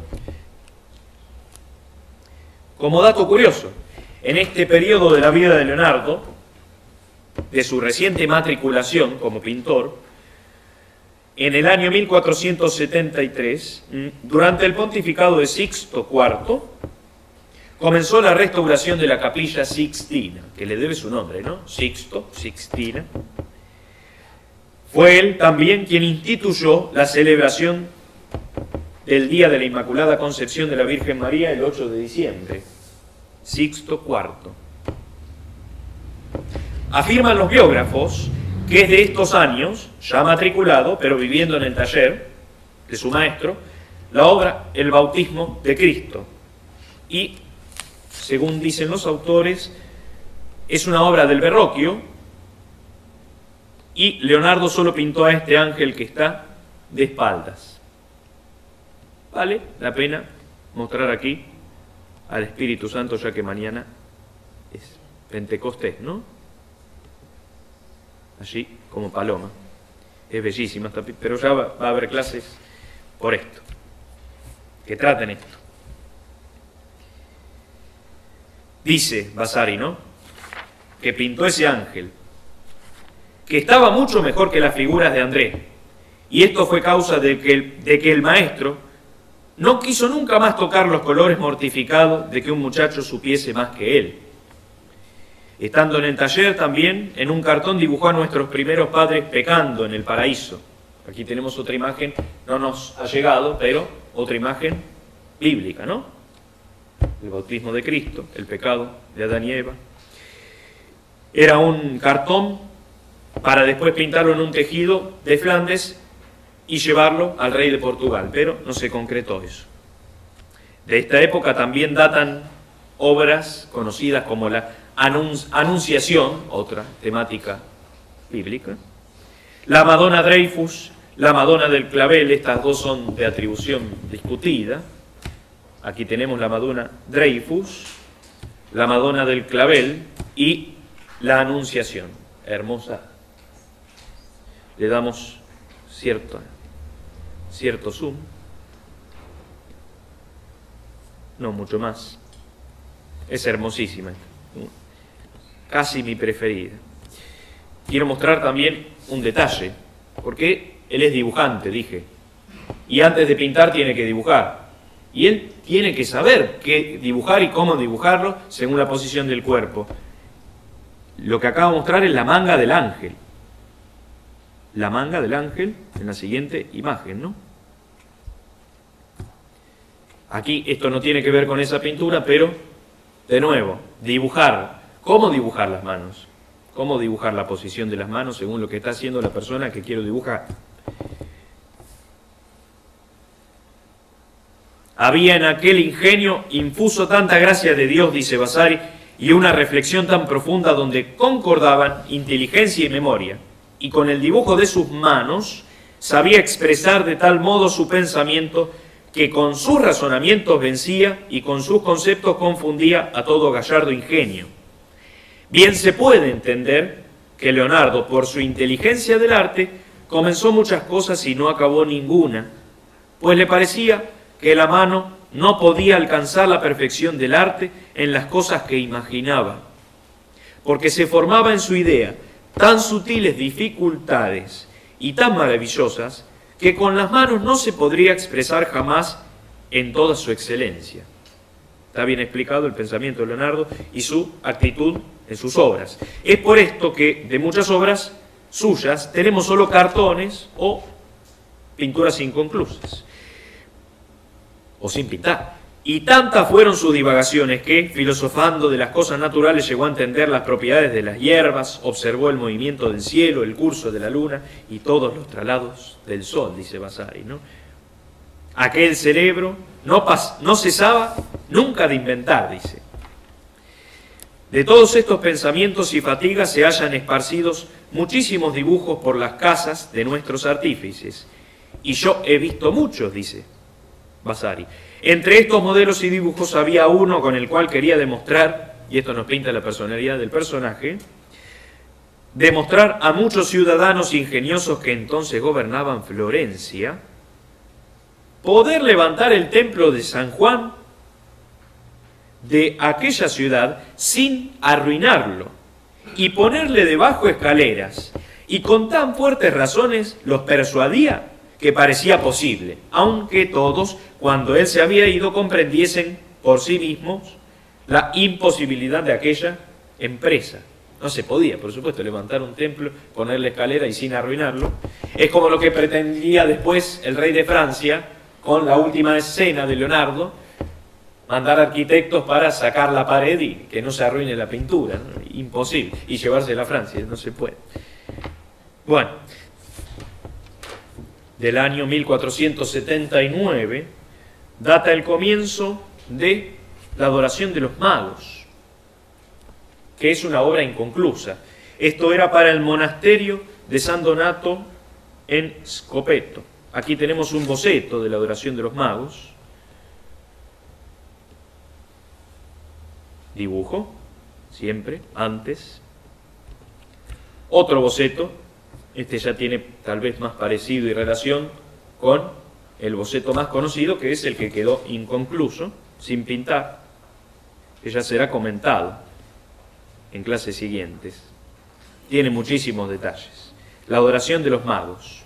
Como dato curioso, en este periodo de la vida de Leonardo, de su reciente matriculación como pintor, en el año mil cuatrocientos setenta y tres, durante el pontificado de Sixto cuarto, comenzó la restauración de la Capilla Sixtina, que le debe su nombre, ¿no? Sixto, Sixtina. Fue él también quien instituyó la celebración del Día de la Inmaculada Concepción de la Virgen María el ocho de diciembre, Sixto cuarto. Afirman los biógrafos que es de estos años, ya matriculado, pero viviendo en el taller de su maestro, la obra El Bautismo de Cristo. Y, según dicen los autores, es una obra del Verrocchio, y Leonardo solo pintó a este ángel que está de espaldas. Vale la pena mostrar aquí al Espíritu Santo, ya que mañana es Pentecostés, ¿no? Allí como paloma. Es bellísima esta, pero ya va, va a haber clases por esto, que traten esto. Dice Vasari, ¿no?, que pintó ese ángel, que estaba mucho mejor que las figuras de André, y esto fue causa de que el, de que el maestro no quiso nunca más tocar los colores, mortificados de que un muchacho supiese más que él. Estando en el taller también, en un cartón dibujó a nuestros primeros padres pecando en el paraíso. Aquí tenemos otra imagen, no nos ha llegado, pero otra imagen bíblica, ¿no? El bautismo de Cristo, el pecado de Adán y Eva. Era un cartón para después pintarlo en un tejido de Flandes y llevarlo al rey de Portugal, pero no se concretó eso. De esta época también datan obras conocidas como la Anunciación, otra temática bíblica, la Madonna Dreyfus, la Madonna del Clavel, estas dos son de atribución discutida. Aquí tenemos la Madonna Dreyfus, la Madonna del Clavel y la Anunciación, hermosa. Le damos cierto, cierto zoom, no mucho más. Es hermosísima, casi mi preferida. Quiero mostrar también un detalle, porque él es dibujante, dije, y antes de pintar tiene que dibujar, y él tiene que saber qué dibujar y cómo dibujarlo según la posición del cuerpo. Lo que acabo de mostrar es la manga del ángel, la manga del ángel en la siguiente imagen, ¿no? Aquí esto no tiene que ver con esa pintura, pero de nuevo, dibujar. ¿Cómo dibujar las manos? cómo dibujar la posición de las manos según lo que está haciendo la persona que quiero dibujar. Había en aquel ingenio infuso tanta gracia de Dios, dice Vasari, y una reflexión tan profunda donde concordaban inteligencia y memoria, y con el dibujo de sus manos sabía expresar de tal modo su pensamiento que con sus razonamientos vencía y con sus conceptos confundía a todo gallardo ingenio. Bien se puede entender que Leonardo, por su inteligencia del arte, comenzó muchas cosas y no acabó ninguna, pues le parecía que la mano no podía alcanzar la perfección del arte en las cosas que imaginaba, porque se formaba en su idea tan sutiles dificultades y tan maravillosas que con las manos no se podría expresar jamás en toda su excelencia. Está bien explicado el pensamiento de Leonardo y su actitud en sus obras. Es por esto que de muchas obras suyas tenemos solo cartones o pinturas inconclusas, o sin pintar. Y tantas fueron sus divagaciones que, filosofando de las cosas naturales, llegó a entender las propiedades de las hierbas, observó el movimiento del cielo, el curso de la luna y todos los traslados del sol, dice Vasari, ¿no? Aquel cerebro no, pas, no cesaba nunca de inventar, dice. De todos estos pensamientos y fatigas se hallan esparcidos muchísimos dibujos por las casas de nuestros artífices, y yo he visto muchos, dice Vasari. Entre estos modelos y dibujos había uno con el cual quería demostrar, y esto nos pinta la personalidad del personaje, demostrar a muchos ciudadanos ingeniosos que entonces gobernaban Florencia, poder levantar el templo de San Juan de aquella ciudad sin arruinarlo y ponerle debajo escaleras, y con tan fuertes razones los persuadía que parecía posible, aunque todos, cuando él se había ido, comprendiesen por sí mismos la imposibilidad de aquella empresa. No se podía, por supuesto, levantar un templo, ponerle escalera y sin arruinarlo. Es como lo que pretendía después el rey de Francia, con la última escena de Leonardo, mandar arquitectos para sacar la pared y que no se arruine la pintura, ¿no? Imposible. Y llevársela a Francia, no se puede. Bueno, del año mil cuatrocientos setenta y nueve data el comienzo de la adoración de los magos, que es una obra inconclusa. Esto era para el monasterio de San Donato en Scopeto. Aquí tenemos un boceto de la adoración de los magos. Dibujo, siempre, antes. Otro boceto. Este ya tiene tal vez más parecido y relación con el boceto más conocido, que es el que quedó inconcluso, sin pintar, que ya será comentado en clases siguientes. Tiene muchísimos detalles. La adoración de los magos.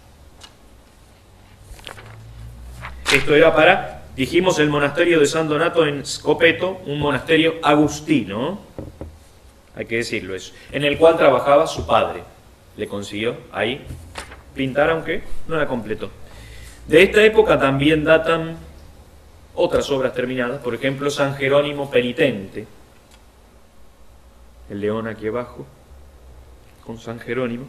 Esto era para, dijimos, el monasterio de San Donato en Scopeto, un monasterio agustino, hay que decirlo eso, en el cual trabajaba su padre. Le consiguió ahí pintar, aunque no la completó. De esta época también datan otras obras terminadas, por ejemplo, San Jerónimo Penitente, el león aquí abajo, con San Jerónimo.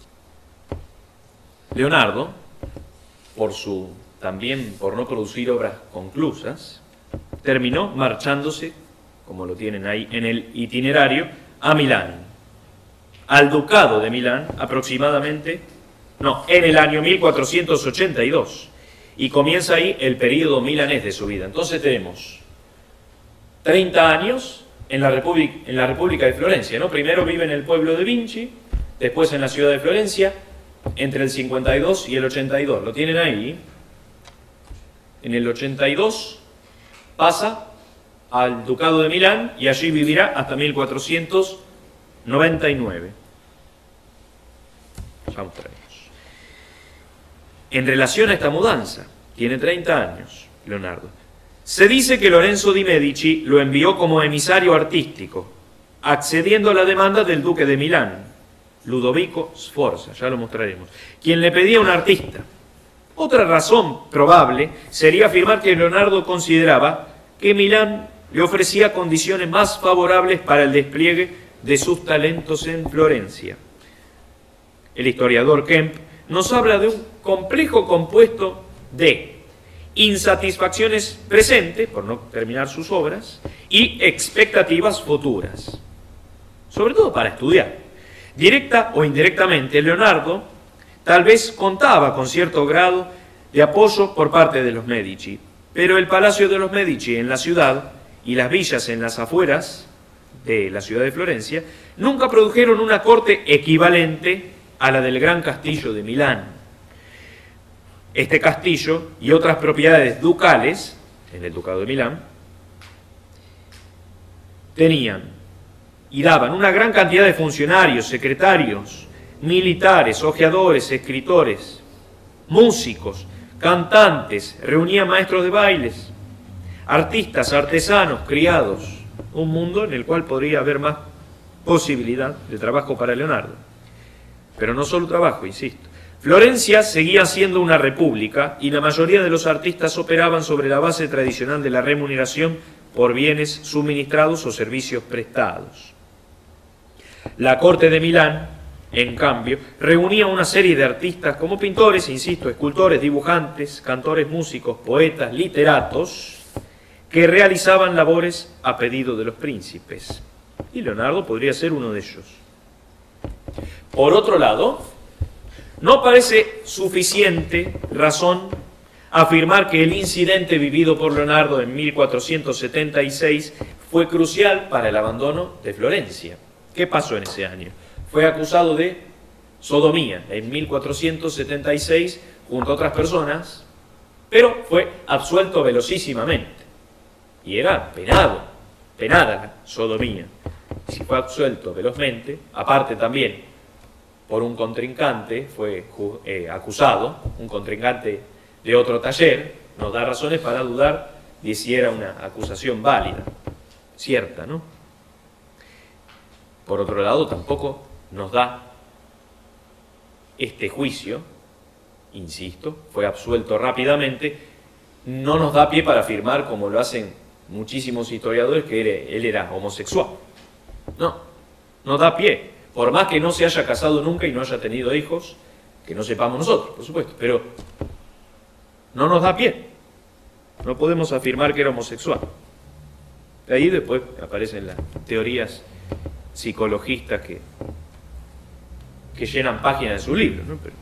Leonardo, por su, también por no producir obras conclusas, terminó marchándose, como lo tienen ahí en el itinerario, a Milán, al ducado de Milán, aproximadamente, no, en el año mil cuatrocientos ochenta y dos, y comienza ahí el periodo milanés de su vida. Entonces tenemos treinta años en la República, en la República de Florencia, ¿no? Primero vive en el pueblo de Vinci, después en la ciudad de Florencia, entre el cincuenta y dos y el ochenta y dos. ¿Lo tienen ahí? En el ochenta y dos pasa al ducado de Milán y allí vivirá hasta mil cuatrocientos noventa y nueve. Vamos para ellos. En relación a esta mudanza, tiene treinta años, Leonardo. Se dice que Lorenzo di Medici lo envió como emisario artístico, accediendo a la demanda del duque de Milán, Ludovico Sforza, ya lo mostraremos, quien le pedía un artista. Otra razón probable sería afirmar que Leonardo consideraba que Milán le ofrecía condiciones más favorables para el despliegue de sus talentos en Florencia. El historiador Kemp nos habla de un complejo compuesto de insatisfacciones presentes, por no terminar sus obras, y expectativas futuras, sobre todo para estudiar. Directa o indirectamente, Leonardo tal vez contaba con cierto grado de apoyo por parte de los Medici, pero el Palacio de los Medici en la ciudad y las villas en las afueras de la ciudad de Florencia nunca produjeron una corte equivalente a la del Gran Castillo de Milán. Este castillo y otras propiedades ducales, en el Ducado de Milán, tenían y daban una gran cantidad de funcionarios, secretarios, militares, ojeadores, escritores, músicos, cantantes, reunían maestros de bailes, artistas, artesanos, criados, un mundo en el cual podría haber más posibilidad de trabajo para Leonardo. Pero no solo trabajo, insisto. Florencia seguía siendo una república y la mayoría de los artistas operaban sobre la base tradicional de la remuneración por bienes suministrados o servicios prestados. La corte de Milán, en cambio, reunía una serie de artistas como pintores, insisto, escultores, dibujantes, cantores, músicos, poetas, literatos, que realizaban labores a pedido de los príncipes. Y Leonardo podría ser uno de ellos. Por otro lado, no parece suficiente razón afirmar que el incidente vivido por Leonardo en mil cuatrocientos setenta y seis fue crucial para el abandono de Florencia. ¿Qué pasó en ese año? Fue acusado de sodomía en mil cuatrocientos setenta y seis junto a otras personas, pero fue absuelto velocísimamente. Y era penado, penada la sodomía. Si fue absuelto velozmente, aparte también por un contrincante, fue eh, acusado, un contrincante de otro taller, nos da razones para dudar de si era una acusación válida, cierta, ¿no? Por otro lado, tampoco nos da este juicio, insisto, fue absuelto rápidamente, no nos da pie para afirmar, como lo hacen muchísimos historiadores, que él era homosexual. No, no da pie, por más que no se haya casado nunca y no haya tenido hijos, que no sepamos nosotros, por supuesto, pero no nos da pie. No podemos afirmar que era homosexual. De ahí después aparecen las teorías psicologistas que, que llenan páginas de su libro, ¿no? Pero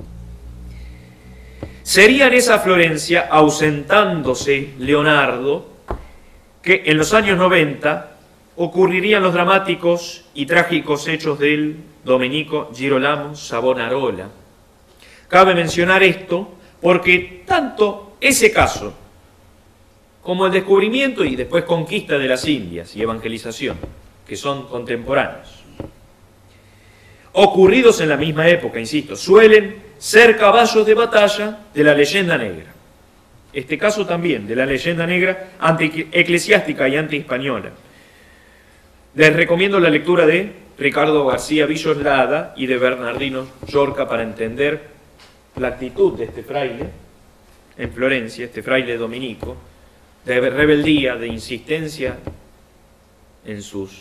sería en esa Florencia, ausentándose Leonardo, que en los años noventa ocurrirían los dramáticos y trágicos hechos del dominico Girolamo Savonarola. Cabe mencionar esto porque tanto ese caso como el descubrimiento y después conquista de las Indias y evangelización, que son contemporáneos, ocurridos en la misma época, insisto, suelen ser caballos de batalla de la leyenda negra. Este caso también de la leyenda negra anti-eclesiástica y anti-española. Les recomiendo la lectura de Ricardo García Villoslada y de Bernardino Llorca para entender la actitud de este fraile en Florencia, este fraile dominico, de rebeldía, de insistencia en sus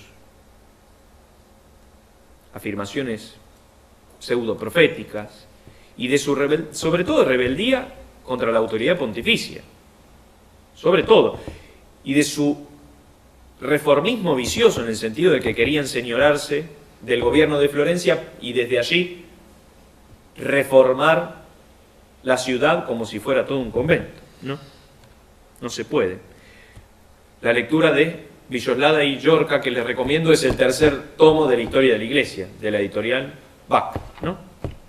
afirmaciones pseudoproféticas y de su rebel- sobre todo rebeldía contra la autoridad pontificia, sobre todo, y de su reformismo vicioso en el sentido de que querían señorarse del gobierno de Florencia y desde allí reformar la ciudad como si fuera todo un convento. No, no se puede. La lectura de Villoslada y Llorca que les recomiendo es el tercer tomo de la historia de la Iglesia, de la editorial Bach, ¿no?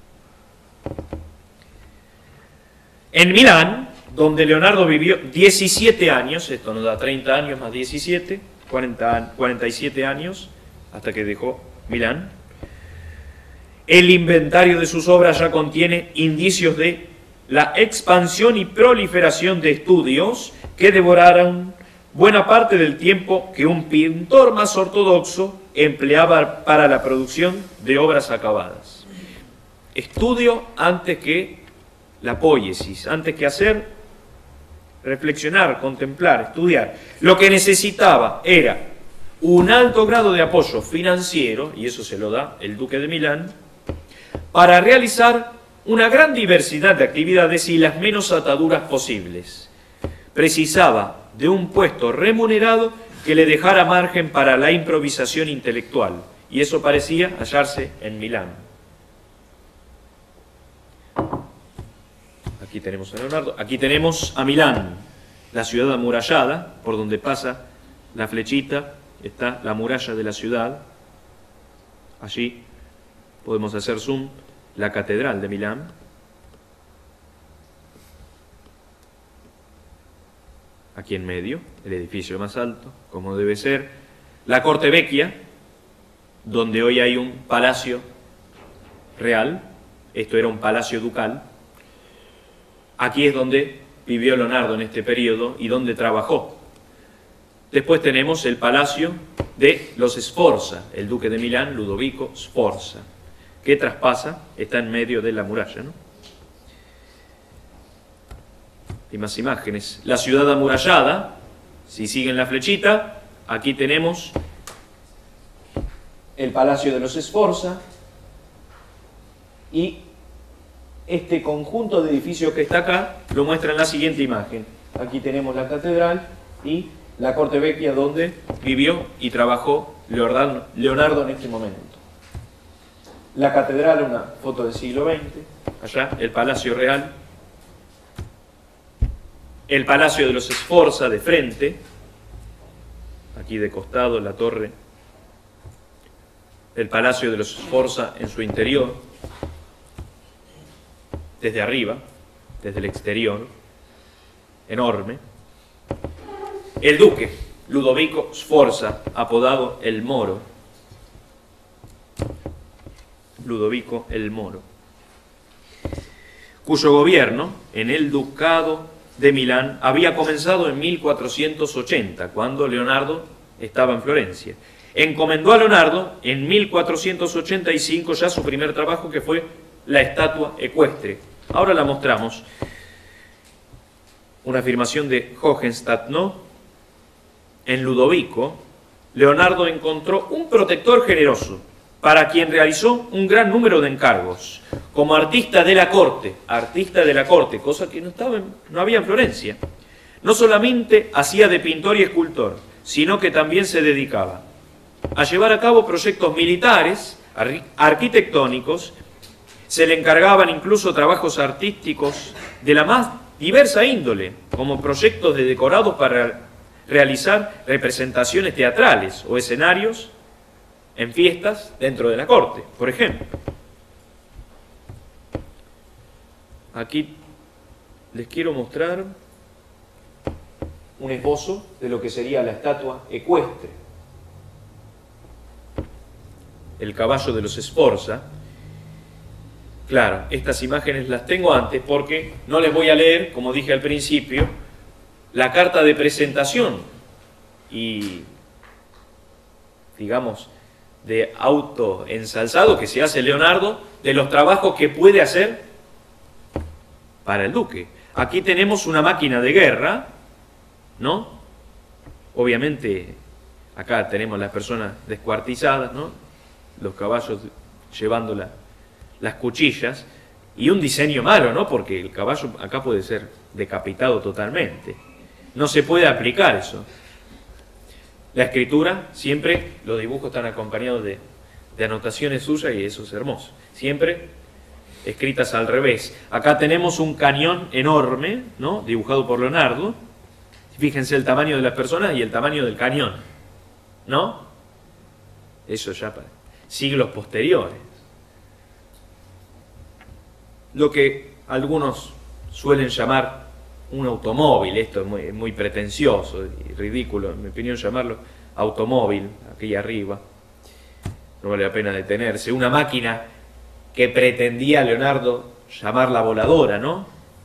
En Milán, donde Leonardo vivió diecisiete años, esto nos da treinta años más diecisiete, cuarenta, cuarenta y siete años, hasta que dejó Milán, el inventario de sus obras ya contiene indicios de la expansión y proliferación de estudios que devoraron buena parte del tiempo que un pintor más ortodoxo empleaba para la producción de obras acabadas. Estudio antes que la poiesis, antes que hacer, reflexionar, contemplar, estudiar. Lo que necesitaba era un alto grado de apoyo financiero, y eso se lo da el duque de Milán, para realizar una gran diversidad de actividades y las menos ataduras posibles. Precisaba de un puesto remunerado que le dejara margen para la improvisación intelectual, y eso parecía hallarse en Milán. Aquí tenemos a Leonardo, aquí tenemos a Milán, la ciudad amurallada, por donde pasa la flechita, está la muralla de la ciudad. Allí podemos hacer zoom, la catedral de Milán. Aquí en medio, el edificio más alto, como debe ser. La Corte Vecchia, donde hoy hay un palacio real. Esto era un palacio ducal. Aquí es donde vivió Leonardo en este periodo y donde trabajó. Después tenemos el palacio de los Sforza, el duque de Milán, Ludovico Sforza, que traspasa, está en medio de la muralla, ¿no? Y más imágenes. La ciudad amurallada, si siguen la flechita, aquí tenemos el palacio de los Sforza y este conjunto de edificios que está acá lo muestra en la siguiente imagen. Aquí tenemos la catedral y la Corte Vecchia, donde vivió y trabajó Leonardo en este momento. La catedral, una foto del siglo veinte, allá el Palacio Real, el Palacio de los Sforza de frente, aquí de costado la torre, el Palacio de los Sforza en su interior, desde arriba, desde el exterior, enorme. El duque, Ludovico Sforza, apodado el Moro. Ludovico el Moro. Cuyo gobierno en el ducado de Milán había comenzado en mil cuatrocientos ochenta, cuando Leonardo estaba en Florencia. Encomendó a Leonardo en mil cuatrocientos ochenta y cinco ya su primer trabajo, que fue la estatua ecuestre. Ahora la mostramos. Una afirmación de Hohenstadt, ¿no? En Ludovico, Leonardo encontró un protector generoso, para quien realizó un gran número de encargos, como artista de la corte, artista de la corte, cosa que no, estaba en, no había en Florencia. No solamente hacía de pintor y escultor, sino que también se dedicaba a llevar a cabo proyectos militares, arquitectónicos. Se le encargaban incluso trabajos artísticos de la más diversa índole, como proyectos de decorados para realizar representaciones teatrales o escenarios en fiestas dentro de la corte, por ejemplo. Aquí les quiero mostrar un esbozo de lo que sería la estatua ecuestre. El caballo de los Sforza. Claro, estas imágenes las tengo antes porque no les voy a leer, como dije al principio, la carta de presentación y, digamos, de autoensalzado que se hace Leonardo de los trabajos que puede hacer para el duque. Aquí tenemos una máquina de guerra, ¿no? Obviamente, acá tenemos las personas descuartizadas, ¿no? Los caballos llevando la, las cuchillas, y un diseño malo, ¿no? Porque el caballo acá puede ser decapitado totalmente. No se puede aplicar eso. La escritura, siempre los dibujos están acompañados de, de anotaciones suyas y eso es hermoso. Siempre escritas al revés. Acá tenemos un cañón enorme, ¿no? Dibujado por Leonardo. Fíjense el tamaño de las personas y el tamaño del cañón, ¿no? Eso ya para siglos posteriores. Lo que algunos suelen llamar un automóvil, esto es muy, muy pretencioso y ridículo, en mi opinión, llamarlo automóvil, aquí arriba, no vale la pena detenerse, una máquina que pretendía Leonardo llamarla voladora, ¿no?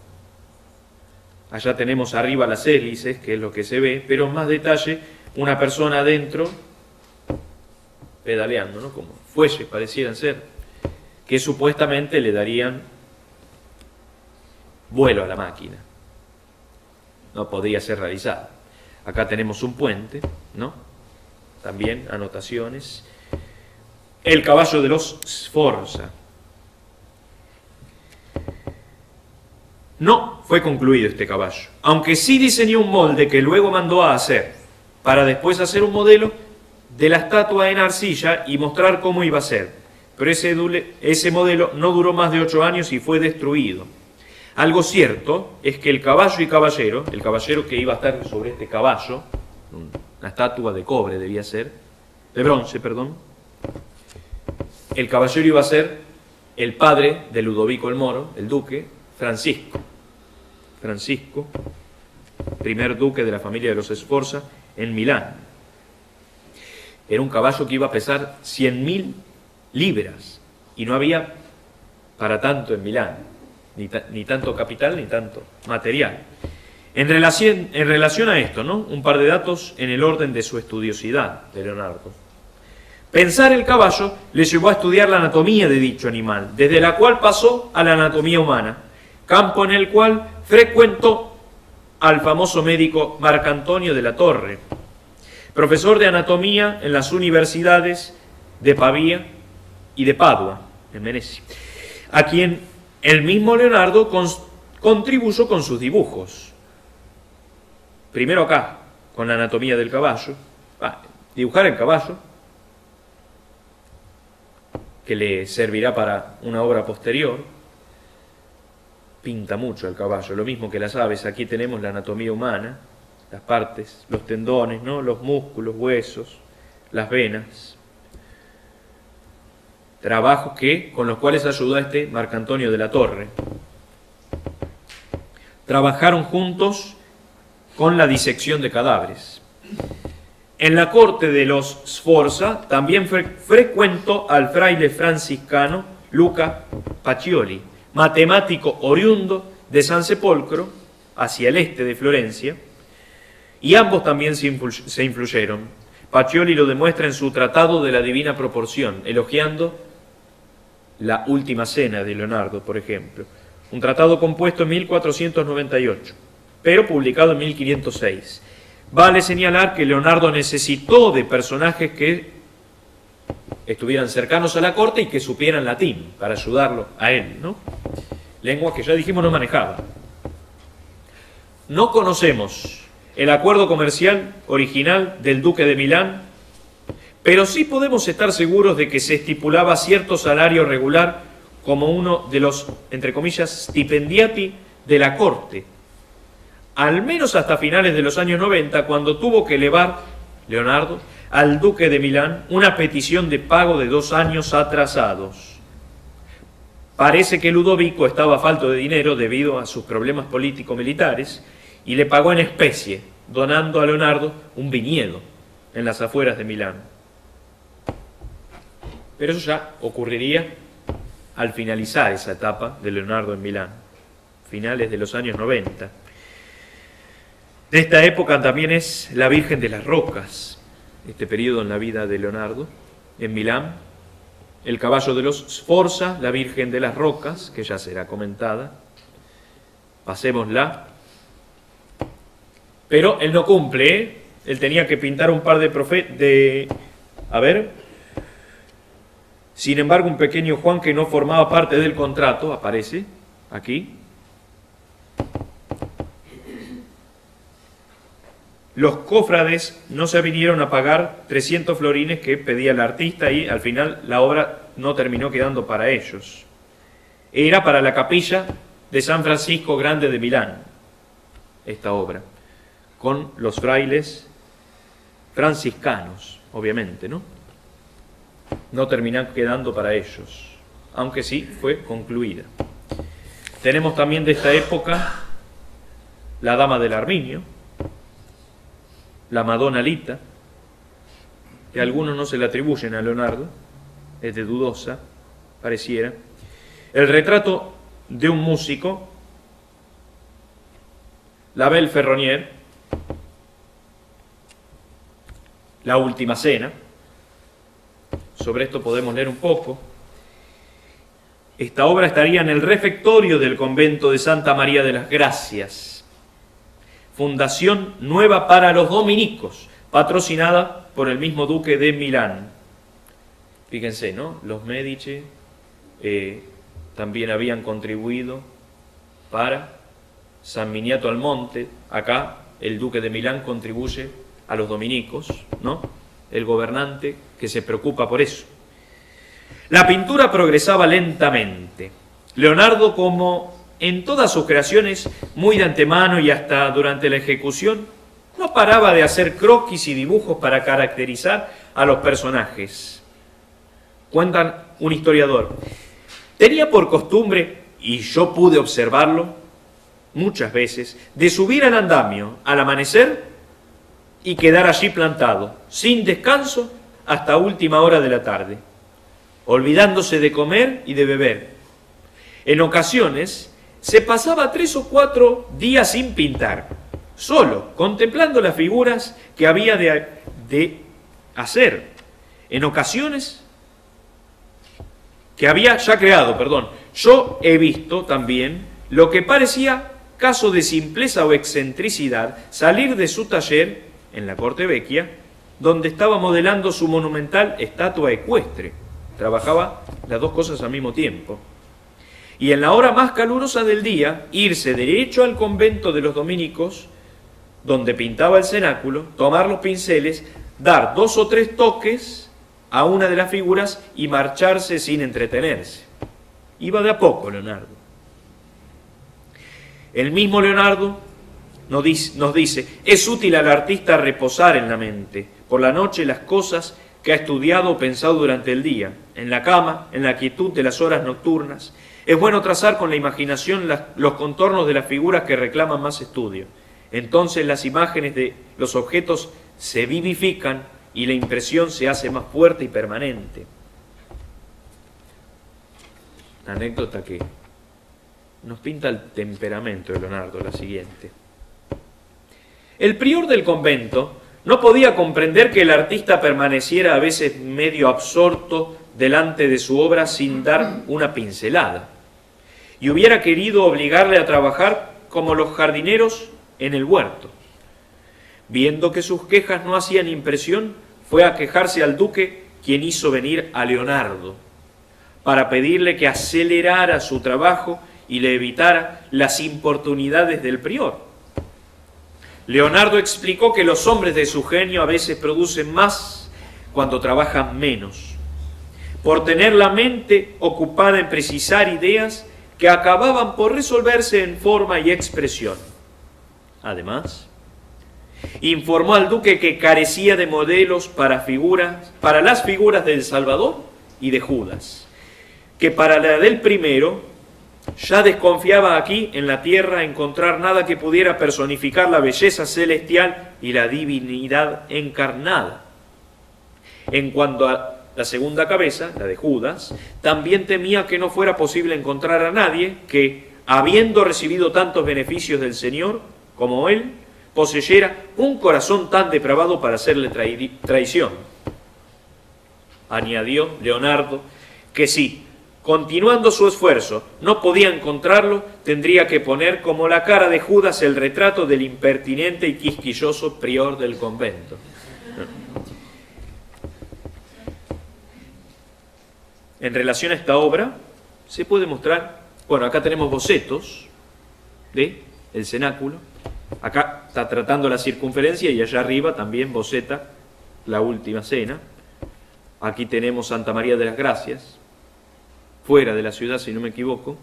Allá tenemos arriba las hélices, que es lo que se ve, pero en más detalle, una persona adentro pedaleando, ¿no? Como fuelles parecieran ser, que supuestamente le darían vuelo a la máquina. No podría ser realizada. Acá tenemos un puente, ¿no? también anotaciones. El caballo de los Sforza. No fue concluido este caballo, aunque sí diseñó un molde que luego mandó a hacer, para después hacer un modelo de la estatua en arcilla y mostrar cómo iba a ser. Pero ese, dule, ese modelo no duró más de ocho años y fue destruido. Algo cierto es que el caballo y caballero, el caballero que iba a estar sobre este caballo, una estatua de cobre debía ser, de bronce, perdón, el caballero iba a ser el padre de Ludovico el Moro, el duque, Francisco. Francisco, primer duque de la familia de los Sforza en Milán. Era un caballo que iba a pesar cien mil libras y no había para tanto en Milán, ni, ta, ni tanto capital ni tanto material. En relación, en relación a esto, ¿no? Un par de datos en el orden de su estudiosidad de Leonardo. Pensar el caballo le llevó a estudiar la anatomía de dicho animal, desde la cual pasó a la anatomía humana, campo en el cual frecuentó al famoso médico Marcantonio de la Torre, profesor de anatomía en las universidades de Pavía y de Padua, en Venecia, a quien el mismo Leonardo contribuyó con sus dibujos. Primero acá, con la anatomía del caballo, ah, dibujar el caballo, que le servirá para una obra posterior. Pinta mucho el caballo, lo mismo que las aves. Aquí tenemos la anatomía humana, las partes, los tendones, ¿no? Los músculos, huesos, las venas. Trabajos que, con los cuales ayudó a este Marcantonio de la Torre. Trabajaron juntos con la disección de cadáveres. En la corte de los Sforza también fre frecuentó al fraile franciscano Luca Pacioli, matemático oriundo de San Sepolcro, hacia el este de Florencia, y ambos también se, influ se influyeron. Pacioli lo demuestra en su Tratado de la Divina Proporción, elogiando la Última Cena de Leonardo, por ejemplo. Un tratado compuesto en mil cuatrocientos noventa y ocho, pero publicado en mil quinientos seis. Vale señalar que Leonardo necesitó de personajes que estuvieran cercanos a la corte y que supieran latín para ayudarlo a él, ¿no? Lengua que ya dijimos no manejaba. No conocemos el acuerdo comercial original del duque de Milán, pero sí podemos estar seguros de que se estipulaba cierto salario regular como uno de los, entre comillas, stipendiati de la corte, al menos hasta finales de los años noventa, cuando tuvo que elevar Leonardo al duque de Milán una petición de pago de dos años atrasados. Parece que Ludovico estaba falto de dinero debido a sus problemas político-militares y le pagó en especie, donando a Leonardo un viñedo en las afueras de Milán. Pero eso ya ocurriría al finalizar esa etapa de Leonardo en Milán, finales de los años noventa. De esta época también es la Virgen de las Rocas, este periodo en la vida de Leonardo, en Milán, el caballo de los Sforza, la Virgen de las Rocas, que ya será comentada, pasémosla, pero él no cumple, ¿eh? Él tenía que pintar un par de profetas, de, a ver, sin embargo un pequeño Juan que no formaba parte del contrato, aparece aquí. Los cofrades no se vinieron a pagar trescientos florines que pedía el artista y al final la obra no terminó quedando para ellos. Era para la capilla de San Francisco Grande de Milán, esta obra, con los frailes franciscanos, obviamente, ¿no? No terminó quedando para ellos, aunque sí fue concluida. Tenemos también de esta época la Dama del Arminio, la Madonna Lita, que a algunos no se le atribuyen a Leonardo, es de dudosa, pareciera. El retrato de un músico, la Belle Ferronnier, la Última Cena. Sobre esto podemos leer un poco. Esta obra estaría en el refectorio del convento de Santa María de las Gracias, fundación nueva para los dominicos, patrocinada por el mismo duque de Milán. Fíjense, ¿no? Los Médici eh, también habían contribuido para San Miniato al Monte. Acá el duque de Milán contribuye a los dominicos, ¿no? El gobernante que se preocupa por eso. La pintura progresaba lentamente. Leonardo, como en todas sus creaciones, muy de antemano y hasta durante la ejecución, no paraba de hacer croquis y dibujos para caracterizar a los personajes. Cuentan un historiador, tenía por costumbre, y yo pude observarlo muchas veces, de subir al andamio al amanecer y quedar allí plantado, sin descanso, hasta última hora de la tarde, olvidándose de comer y de beber. En ocasiones se pasaba tres o cuatro días sin pintar, solo, contemplando las figuras que había de, de hacer. En ocasiones que había ya creado, perdón. Yo he visto también lo que parecía caso de simpleza o excentricidad salir de su taller en la Corte Vecchia, donde estaba modelando su monumental estatua ecuestre. Trabajaba las dos cosas al mismo tiempo. Y en la hora más calurosa del día, irse derecho al convento de los dominicos, donde pintaba el cenáculo, tomar los pinceles, dar dos o tres toques a una de las figuras y marcharse sin entretenerse. Iba de a poco Leonardo. El mismo Leonardo nos dice, nos dice, es útil al artista reposar en la mente, por la noche las cosas que ha estudiado o pensado durante el día, en la cama, en la quietud de las horas nocturnas. Es bueno trazar con la imaginación las, los contornos de las figuras que reclaman más estudio. Entonces las imágenes de los objetos se vivifican y la impresión se hace más fuerte y permanente. La anécdota que nos pinta el temperamento de Leonardo, la siguiente. El prior del convento no podía comprender que el artista permaneciera a veces medio absorto delante de su obra sin dar una pincelada, y hubiera querido obligarle a trabajar como los jardineros en el huerto. Viendo que sus quejas no hacían impresión, fue a quejarse al duque, quien hizo venir a Leonardo para pedirle que acelerara su trabajo y le evitara las importunidades del prior. Leonardo explicó que los hombres de su genio a veces producen más cuando trabajan menos, por tener la mente ocupada en precisar ideas que acababan por resolverse en forma y expresión. Además, informó al duque que carecía de modelos para figuras, para las figuras del Salvador y de Judas, que para la del primero ya desconfiaba aquí en la tierra encontrar nada que pudiera personificar la belleza celestial y la divinidad encarnada. En cuanto a la segunda cabeza, la de Judas, también temía que no fuera posible encontrar a nadie que, habiendo recibido tantos beneficios del Señor como él, poseyera un corazón tan depravado para hacerle trai- traición. Añadió Leonardo que si, continuando su esfuerzo, no podía encontrarlo, tendría que poner como la cara de Judas el retrato del impertinente y quisquilloso prior del convento. En relación a esta obra, se puede mostrar, bueno, acá tenemos bocetos de el cenáculo. Acá está tratando la circunferencia y allá arriba también boceta la última cena. Aquí tenemos Santa María de las Gracias, fuera de la ciudad si no me equivoco.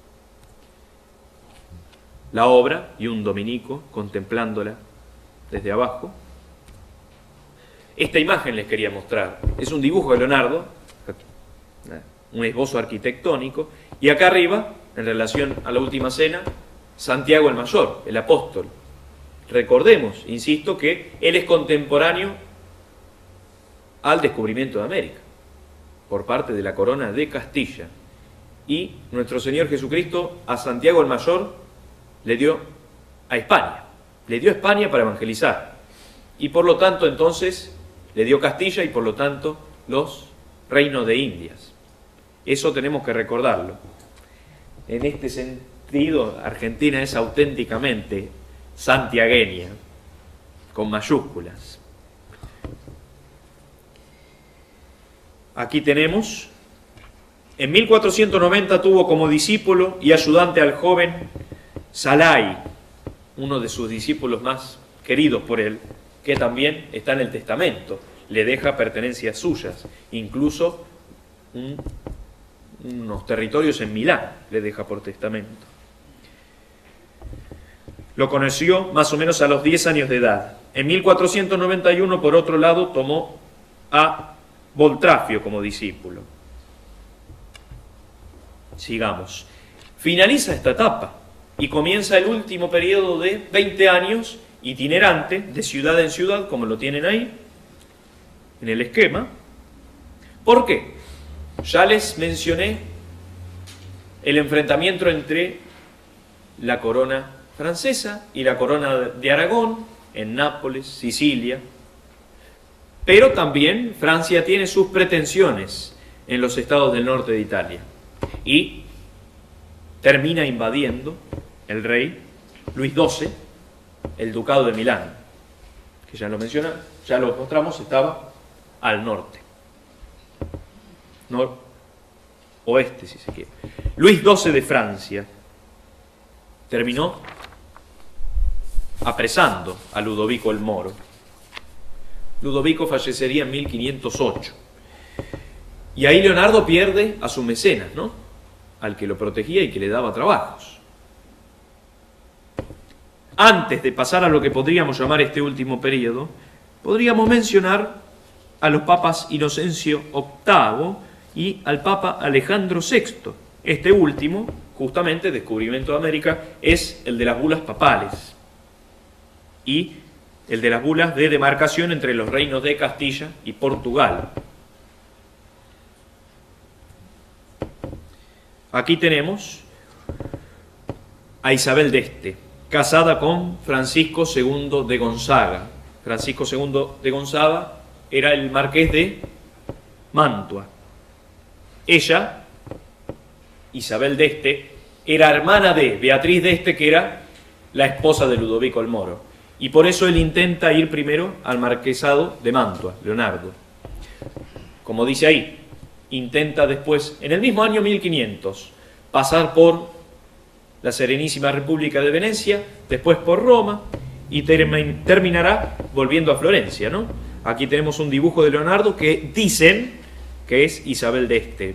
La obra y un dominico contemplándola desde abajo. Esta imagen les quería mostrar. Es un dibujo de Leonardo, un esbozo arquitectónico, y acá arriba, en relación a la última cena, Santiago el Mayor, el apóstol. Recordemos, insisto, que él es contemporáneo al descubrimiento de América, por parte de la corona de Castilla. Y nuestro Señor Jesucristo a Santiago el Mayor le dio a España, le dio a España para evangelizar. Y por lo tanto, entonces, le dio Castilla y por lo tanto los reinos de Indias. Eso tenemos que recordarlo. En este sentido, Argentina es auténticamente santiagueña, con mayúsculas. aquí tenemos, en mil cuatrocientos noventa tuvo como discípulo y ayudante al joven Salai, uno de sus discípulos más queridos por él, que también está en el testamento, le deja pertenencias suyas, incluso un, unos territorios en Milán le deja por testamento. Lo conoció más o menos a los diez años de edad. En mil cuatrocientos noventa y uno, por otro lado, tomó a Boltrafio como discípulo. Sigamos. Finaliza esta etapa y comienza el último periodo de veinte años itinerante, de ciudad en ciudad, como lo tienen ahí, en el esquema. ¿Por qué? Ya les mencioné el enfrentamiento entre la corona francesa y la corona de Aragón, en Nápoles, Sicilia, pero también Francia tiene sus pretensiones en los estados del norte de Italia y termina invadiendo el rey Luis doce el ducado de Milán, que ya lo menciona, ya lo mostramos, estaba al norte, nor oeste si se quiere. Luis doce de Francia terminó apresando a Ludovico el Moro. Ludovico fallecería en mil quinientos ocho. Y ahí Leonardo pierde a su mecenas, ¿no? Al que lo protegía y que le daba trabajos. Antes de pasar a lo que podríamos llamar este último periodo, podríamos mencionar a los papas Inocencio octavo y al papa Alejandro sexto. Este último, justamente, descubrimiento de América, es el de las bulas papales y el de las bulas de demarcación entre los reinos de Castilla y Portugal. Aquí tenemos a Isabel d'Este, casada con Francisco segundo de Gonzaga. Francisco segundo de Gonzaga era el marqués de Mantua. Ella, Isabel d'Este, era hermana de Beatriz d'Este, que era la esposa de Ludovico el Moro. Y por eso él intenta ir primero al marquesado de Mantua, Leonardo. Como dice ahí, intenta después, en el mismo año mil quinientos, pasar por la Serenísima República de Venecia, después por Roma, y term terminará volviendo a Florencia, ¿no? Aquí tenemos un dibujo de Leonardo que dicen que es Isabel d'Este.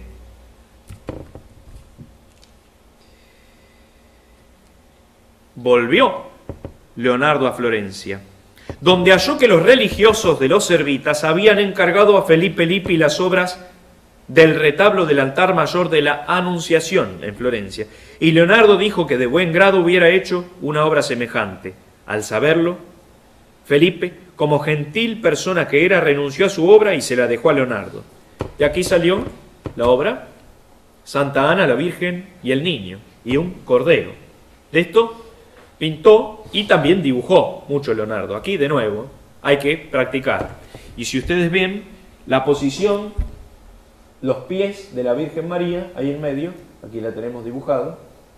Volvió Leonardo a Florencia, donde halló que los religiosos de los servitas habían encargado a Felipe Lippi las obras del retablo del altar mayor de la Anunciación en Florencia, y Leonardo dijo que de buen grado hubiera hecho una obra semejante. Al saberlo, Felipe, como gentil persona que era, renunció a su obra y se la dejó a Leonardo. De aquí salió la obra Santa Ana, la Virgen y el Niño, y un cordero. De esto pintó y también dibujó mucho Leonardo. Aquí, de nuevo, hay que practicar. Y si ustedes ven la posición, los pies de la Virgen María, ahí en medio, aquí la tenemos dibujada,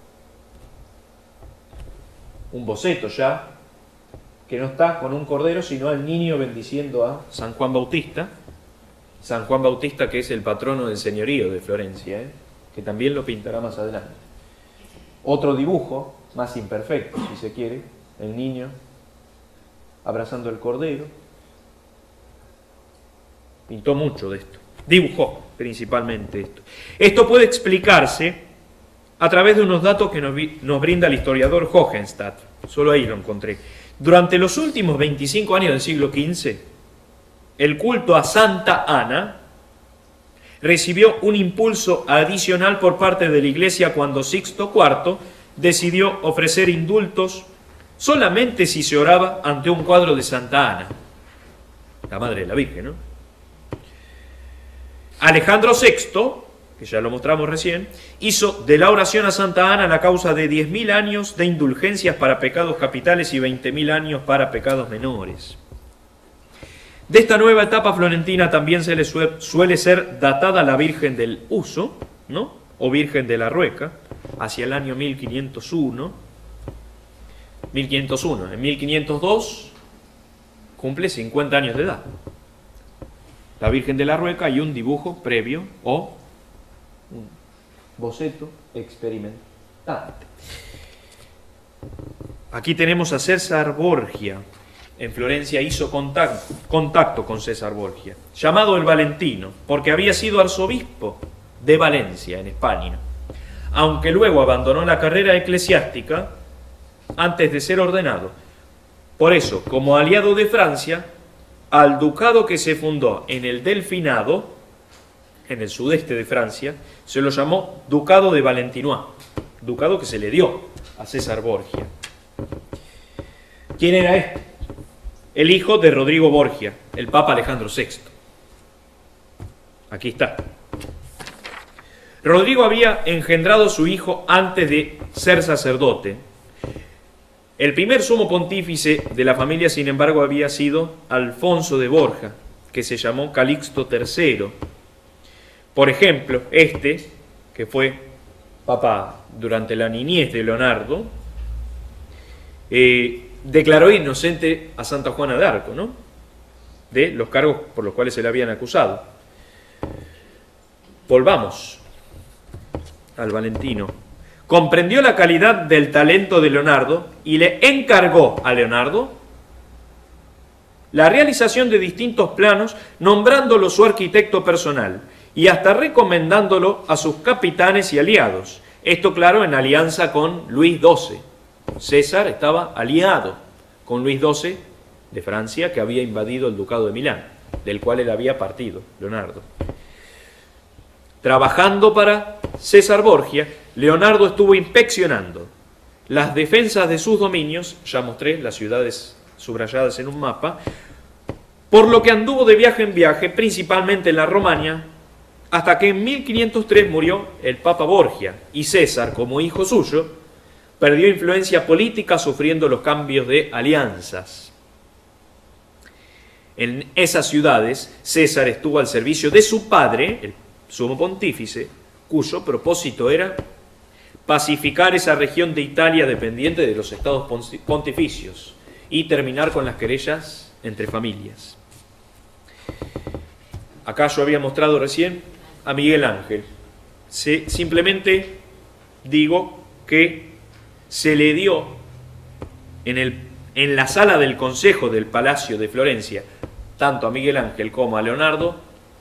un boceto ya, que no está con un cordero, sino al niño bendiciendo a San Juan Bautista. San Juan Bautista, que es el patrono del señorío de Florencia, ¿eh? Que también lo pintará más adelante. Otro dibujo, más imperfecto, si se quiere, el niño abrazando el cordero. Pintó mucho de esto. Dibujó principalmente esto. Esto puede explicarse a través de unos datos que nos, nos brinda el historiador Hohenstatt. Solo ahí lo encontré. Durante los últimos veinticinco años del siglo quince, el culto a Santa Ana recibió un impulso adicional por parte de la Iglesia cuando Sixto cuarto decidió ofrecer indultos solamente si se oraba ante un cuadro de Santa Ana, la Madre de la Virgen, ¿no? Alejandro sexto, que ya lo mostramos recién, hizo de la oración a Santa Ana la causa de diez mil años de indulgencias para pecados capitales y veinte mil años para pecados menores. De esta nueva etapa florentina también se le suele ser datada la Virgen del Uso, ¿no? O Virgen de la Rueca, hacia el año mil quinientos uno. mil quinientos uno. En mil quinientos dos cumple cincuenta años de edad la Virgen de la Rueca y un dibujo previo o un boceto experimentante. Aquí tenemos a César Borgia. En Florencia hizo contacto, contacto con César Borgia, llamado el Valentino, porque había sido arzobispo de Valencia, en España, aunque luego abandonó la carrera eclesiástica antes de ser ordenado. Por eso, como aliado de Francia, al ducado que se fundó en el Delfinado, en el sudeste de Francia, se lo llamó Ducado de Valentinois, ducado que se le dio a César Borgia. ¿Quién era este? El hijo de Rodrigo Borgia, el Papa Alejandro sexto. Aquí está. Rodrigo había engendrado a su hijo antes de ser sacerdote. El primer sumo pontífice de la familia, sin embargo, había sido Alfonso de Borja, que se llamó Calixto tercero. Por ejemplo, este, que fue papa durante la niñez de Leonardo, eh, declaró inocente a Santa Juana de Arco, ¿no?, de los cargos por los cuales se le habían acusado. Volvamos al Valentino. Comprendió la calidad del talento de Leonardo y le encargó a Leonardo la realización de distintos planos, nombrándolo su arquitecto personal y hasta recomendándolo a sus capitanes y aliados. Esto, claro, en alianza con Luis doce. César estaba aliado con Luis doce de Francia, que había invadido el ducado de Milán, del cual él había partido, Leonardo. Trabajando para César Borgia, Leonardo estuvo inspeccionando las defensas de sus dominios, ya mostré las ciudades subrayadas en un mapa, por lo que anduvo de viaje en viaje, principalmente en la Romagna, hasta que en mil quinientos tres murió el Papa Borgia, y César, como hijo suyo, perdió influencia política sufriendo los cambios de alianzas. En esas ciudades, César estuvo al servicio de su padre, el sumo pontífice, cuyo propósito era pacificar esa región de Italia dependiente de los estados pontificios y terminar con las querellas entre familias. Acá yo había mostrado recién a Miguel Ángel. Se, simplemente digo que se le dio en, el, en la sala del Consejo del Palacio de Florencia, tanto a Miguel Ángel como a Leonardo,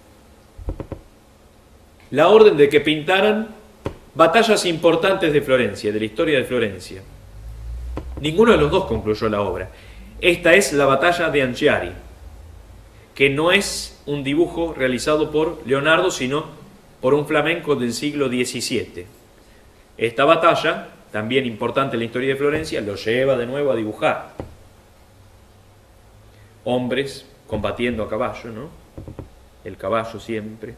la orden de que pintaran batallas importantes de Florencia, de la historia de Florencia. Ninguno de los dos concluyó la obra. Esta es la batalla de Anghiari, que no es un dibujo realizado por Leonardo, sino por un flamenco del siglo diecisiete. Esta batalla, también importante en la historia de Florencia, lo lleva de nuevo a dibujar. Hombres combatiendo a caballo, ¿no? El caballo siempre.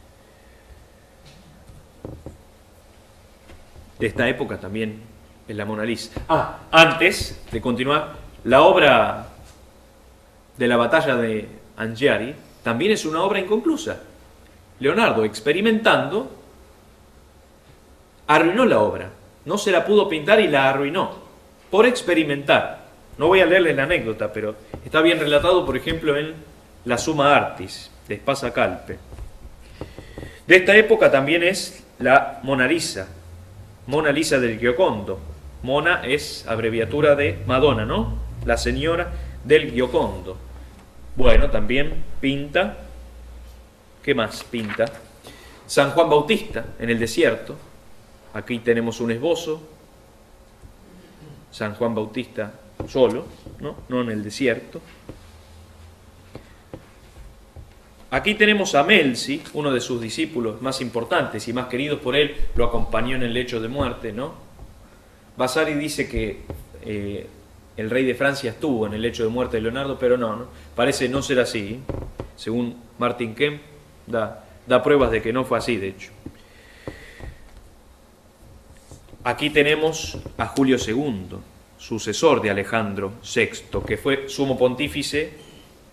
De esta época también es la Mona Lisa. Ah, antes de continuar, la obra de la batalla de Anghiari también es una obra inconclusa. Leonardo, experimentando, arruinó la obra. No se la pudo pintar y la arruinó por experimentar. No voy a leerles la anécdota, pero está bien relatado, por ejemplo, en la Summa Artis de Spasa Calpe. De esta época también es la Mona Lisa, Mona Lisa del Giocondo. Mona es abreviatura de Madonna, ¿no? La señora del Giocondo. Bueno, también pinta, ¿qué más pinta? San Juan Bautista en el desierto. Aquí tenemos un esbozo. San Juan Bautista solo, ¿no? No en el desierto. Aquí tenemos a Melzi, uno de sus discípulos más importantes y más queridos por él, lo acompañó en el lecho de muerte, ¿no? Vasari dice que eh, el rey de Francia estuvo en el lecho de muerte de Leonardo, pero no, ¿no? Parece no ser así. Según Martin Kemp, da, da pruebas de que no fue así, de hecho. Aquí tenemos a Julio segundo, sucesor de Alejandro sexto, que fue sumo pontífice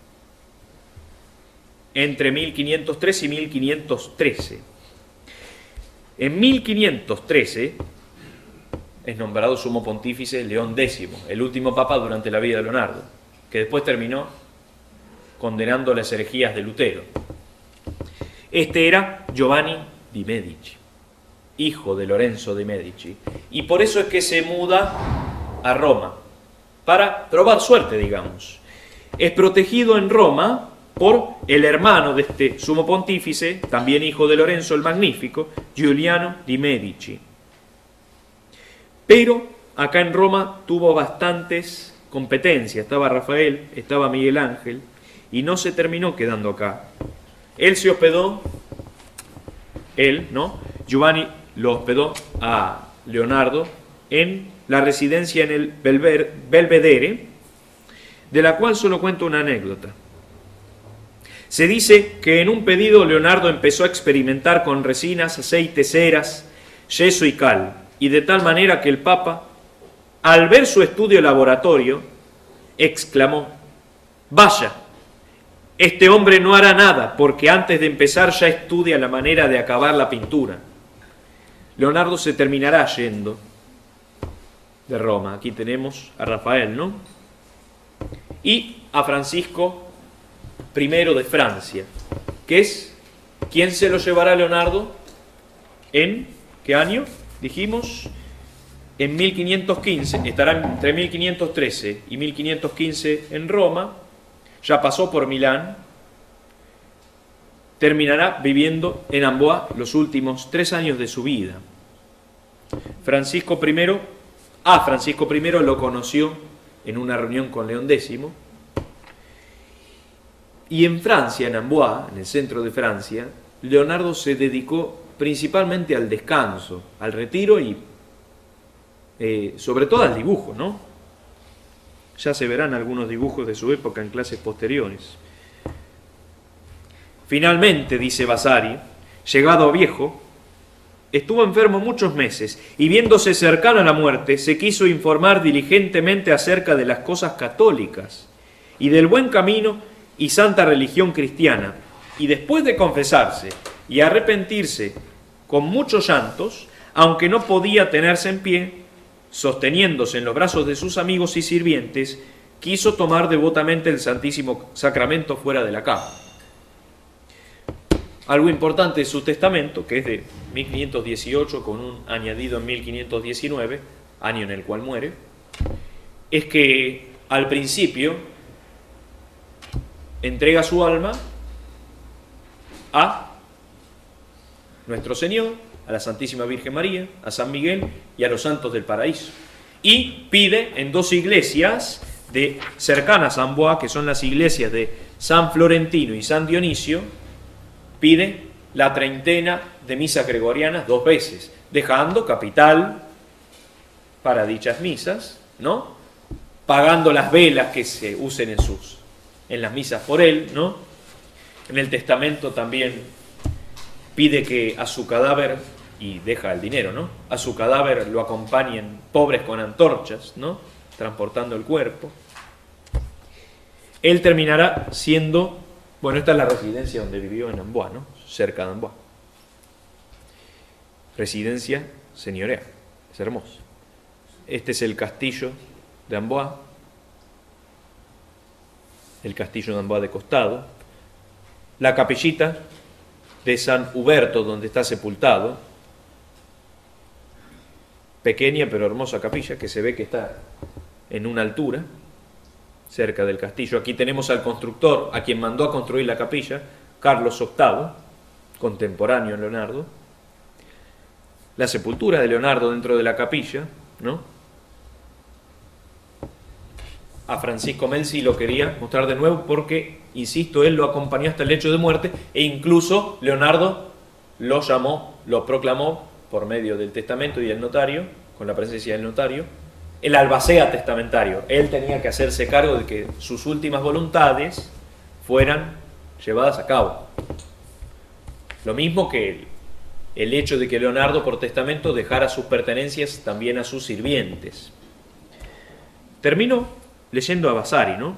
entre mil quinientos tres y mil quinientos trece. En mil quinientos trece es nombrado sumo pontífice León décimo, el último papa durante la vida de Leonardo, que después terminó condenando las herejías de Lutero. Este era Giovanni di Medici, hijo de Lorenzo de Medici, y por eso es que se muda a Roma, para probar suerte, digamos. Es protegido en Roma por el hermano de este sumo pontífice, también hijo de Lorenzo el Magnífico, Giuliano di Medici. Pero acá en Roma tuvo bastantes competencias, estaba Rafael, estaba Miguel Ángel, y no se terminó quedando acá. Él se hospedó, él, ¿no? Giovanni lo hospedó a Leonardo en la residencia en el Belvedere, de la cual solo cuento una anécdota. Se dice que en un pedido Leonardo empezó a experimentar con resinas, aceites, ceras, yeso y cal, y de tal manera que el Papa, al ver su estudio laboratorio, exclamó: «Vaya, este hombre no hará nada, porque antes de empezar ya estudia la manera de acabar la pintura». Leonardo se terminará yendo de Roma. Aquí tenemos a Rafael, ¿no? Y a Francisco primero de Francia, que es quien se lo llevará a Leonardo en, ¿qué año? Dijimos, en mil quinientos quince, estará entre mil quinientos trece y mil quinientos quince en Roma, ya pasó por Milán, terminará viviendo en Amboise los últimos tres años de su vida. Francisco I, ah, Francisco I lo conoció en una reunión con León décimo, y en Francia, en Amboise, en el centro de Francia, Leonardo se dedicó principalmente al descanso, al retiro y eh, sobre todo al dibujo, ¿no? Ya se verán algunos dibujos de su época en clases posteriores. Finalmente, dice Vasari, llegado viejo, estuvo enfermo muchos meses y viéndose cercano a la muerte, se quiso informar diligentemente acerca de las cosas católicas y del buen camino y santa religión cristiana, y después de confesarse y arrepentirse con muchos llantos, aunque no podía tenerse en pie, sosteniéndose en los brazos de sus amigos y sirvientes, quiso tomar devotamente el Santísimo Sacramento fuera de la cama. Algo importante de su testamento, que es de mil quinientos dieciocho con un añadido en mil quinientos diecinueve, año en el cual muere, es que al principio entrega su alma a nuestro Señor, a la Santísima Virgen María, a San Miguel y a los santos del paraíso. Y pide en dos iglesias de, cercanas a Amboise, que son las iglesias de San Florentino y San Dionisio, pide la treintena de misas gregorianas dos veces, dejando capital para dichas misas, ¿no? Pagando las velas que se usen en sus, en las misas por él, ¿no? En el testamento también pide que a su cadáver, y deja el dinero, ¿no? A su cadáver lo acompañen pobres con antorchas, ¿no? Transportando el cuerpo. Él terminará siendo, bueno, esta es la residencia donde vivió en Amboise, ¿no? Cerca de Amboise. Residencia señorial, es hermoso. Este es el castillo de Amboise, el castillo de Amboise de costado, la capillita de San Huberto donde está sepultado, pequeña pero hermosa capilla que se ve que está en una altura cerca del castillo. Aquí tenemos al constructor, a quien mandó a construir la capilla, Carlos octavo, contemporáneo de Leonardo. La sepultura de Leonardo dentro de la capilla, ¿no? A Francisco Melzi lo quería mostrar de nuevo porque, insisto, él lo acompañó hasta el lecho de muerte e incluso Leonardo lo llamó, lo proclamó por medio del testamento y del notario, con la presencia del notario, el albacea testamentario. Él tenía que hacerse cargo de que sus últimas voluntades fueran llevadas a cabo. Lo mismo que el, el hecho de que Leonardo por testamento dejara sus pertenencias también a sus sirvientes. Termino leyendo a Vasari, ¿no?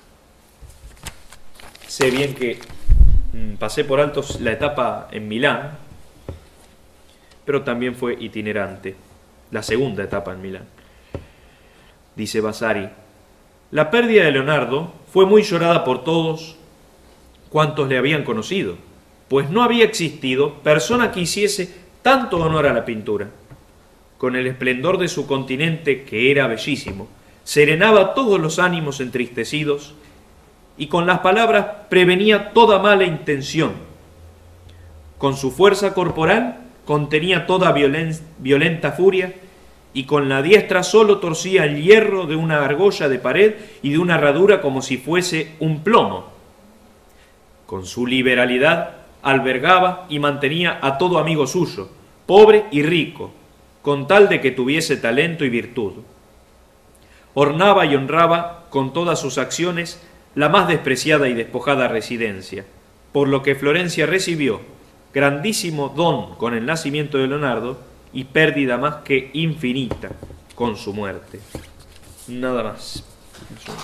Sé bien que mmm, pasé por alto la etapa en Milán, pero también fue itinerante, la segunda etapa en Milán. Dice Vasari: la pérdida de Leonardo fue muy llorada por todos cuantos le habían conocido, pues no había existido persona que hiciese tanto honor a la pintura. Con el esplendor de su continente, que era bellísimo, serenaba todos los ánimos entristecidos y con las palabras prevenía toda mala intención. Con su fuerza corporal contenía toda violen- violenta furia y con la diestra solo torcía el hierro de una argolla de pared y de una herradura como si fuese un plomo. Con su liberalidad albergaba y mantenía a todo amigo suyo, pobre y rico, con tal de que tuviese talento y virtud. Ornaba y honraba con todas sus acciones la más despreciada y despojada residencia, por lo que Florencia recibió grandísimo don con el nacimiento de Leonardo y pérdida más que infinita con su muerte. Nada más.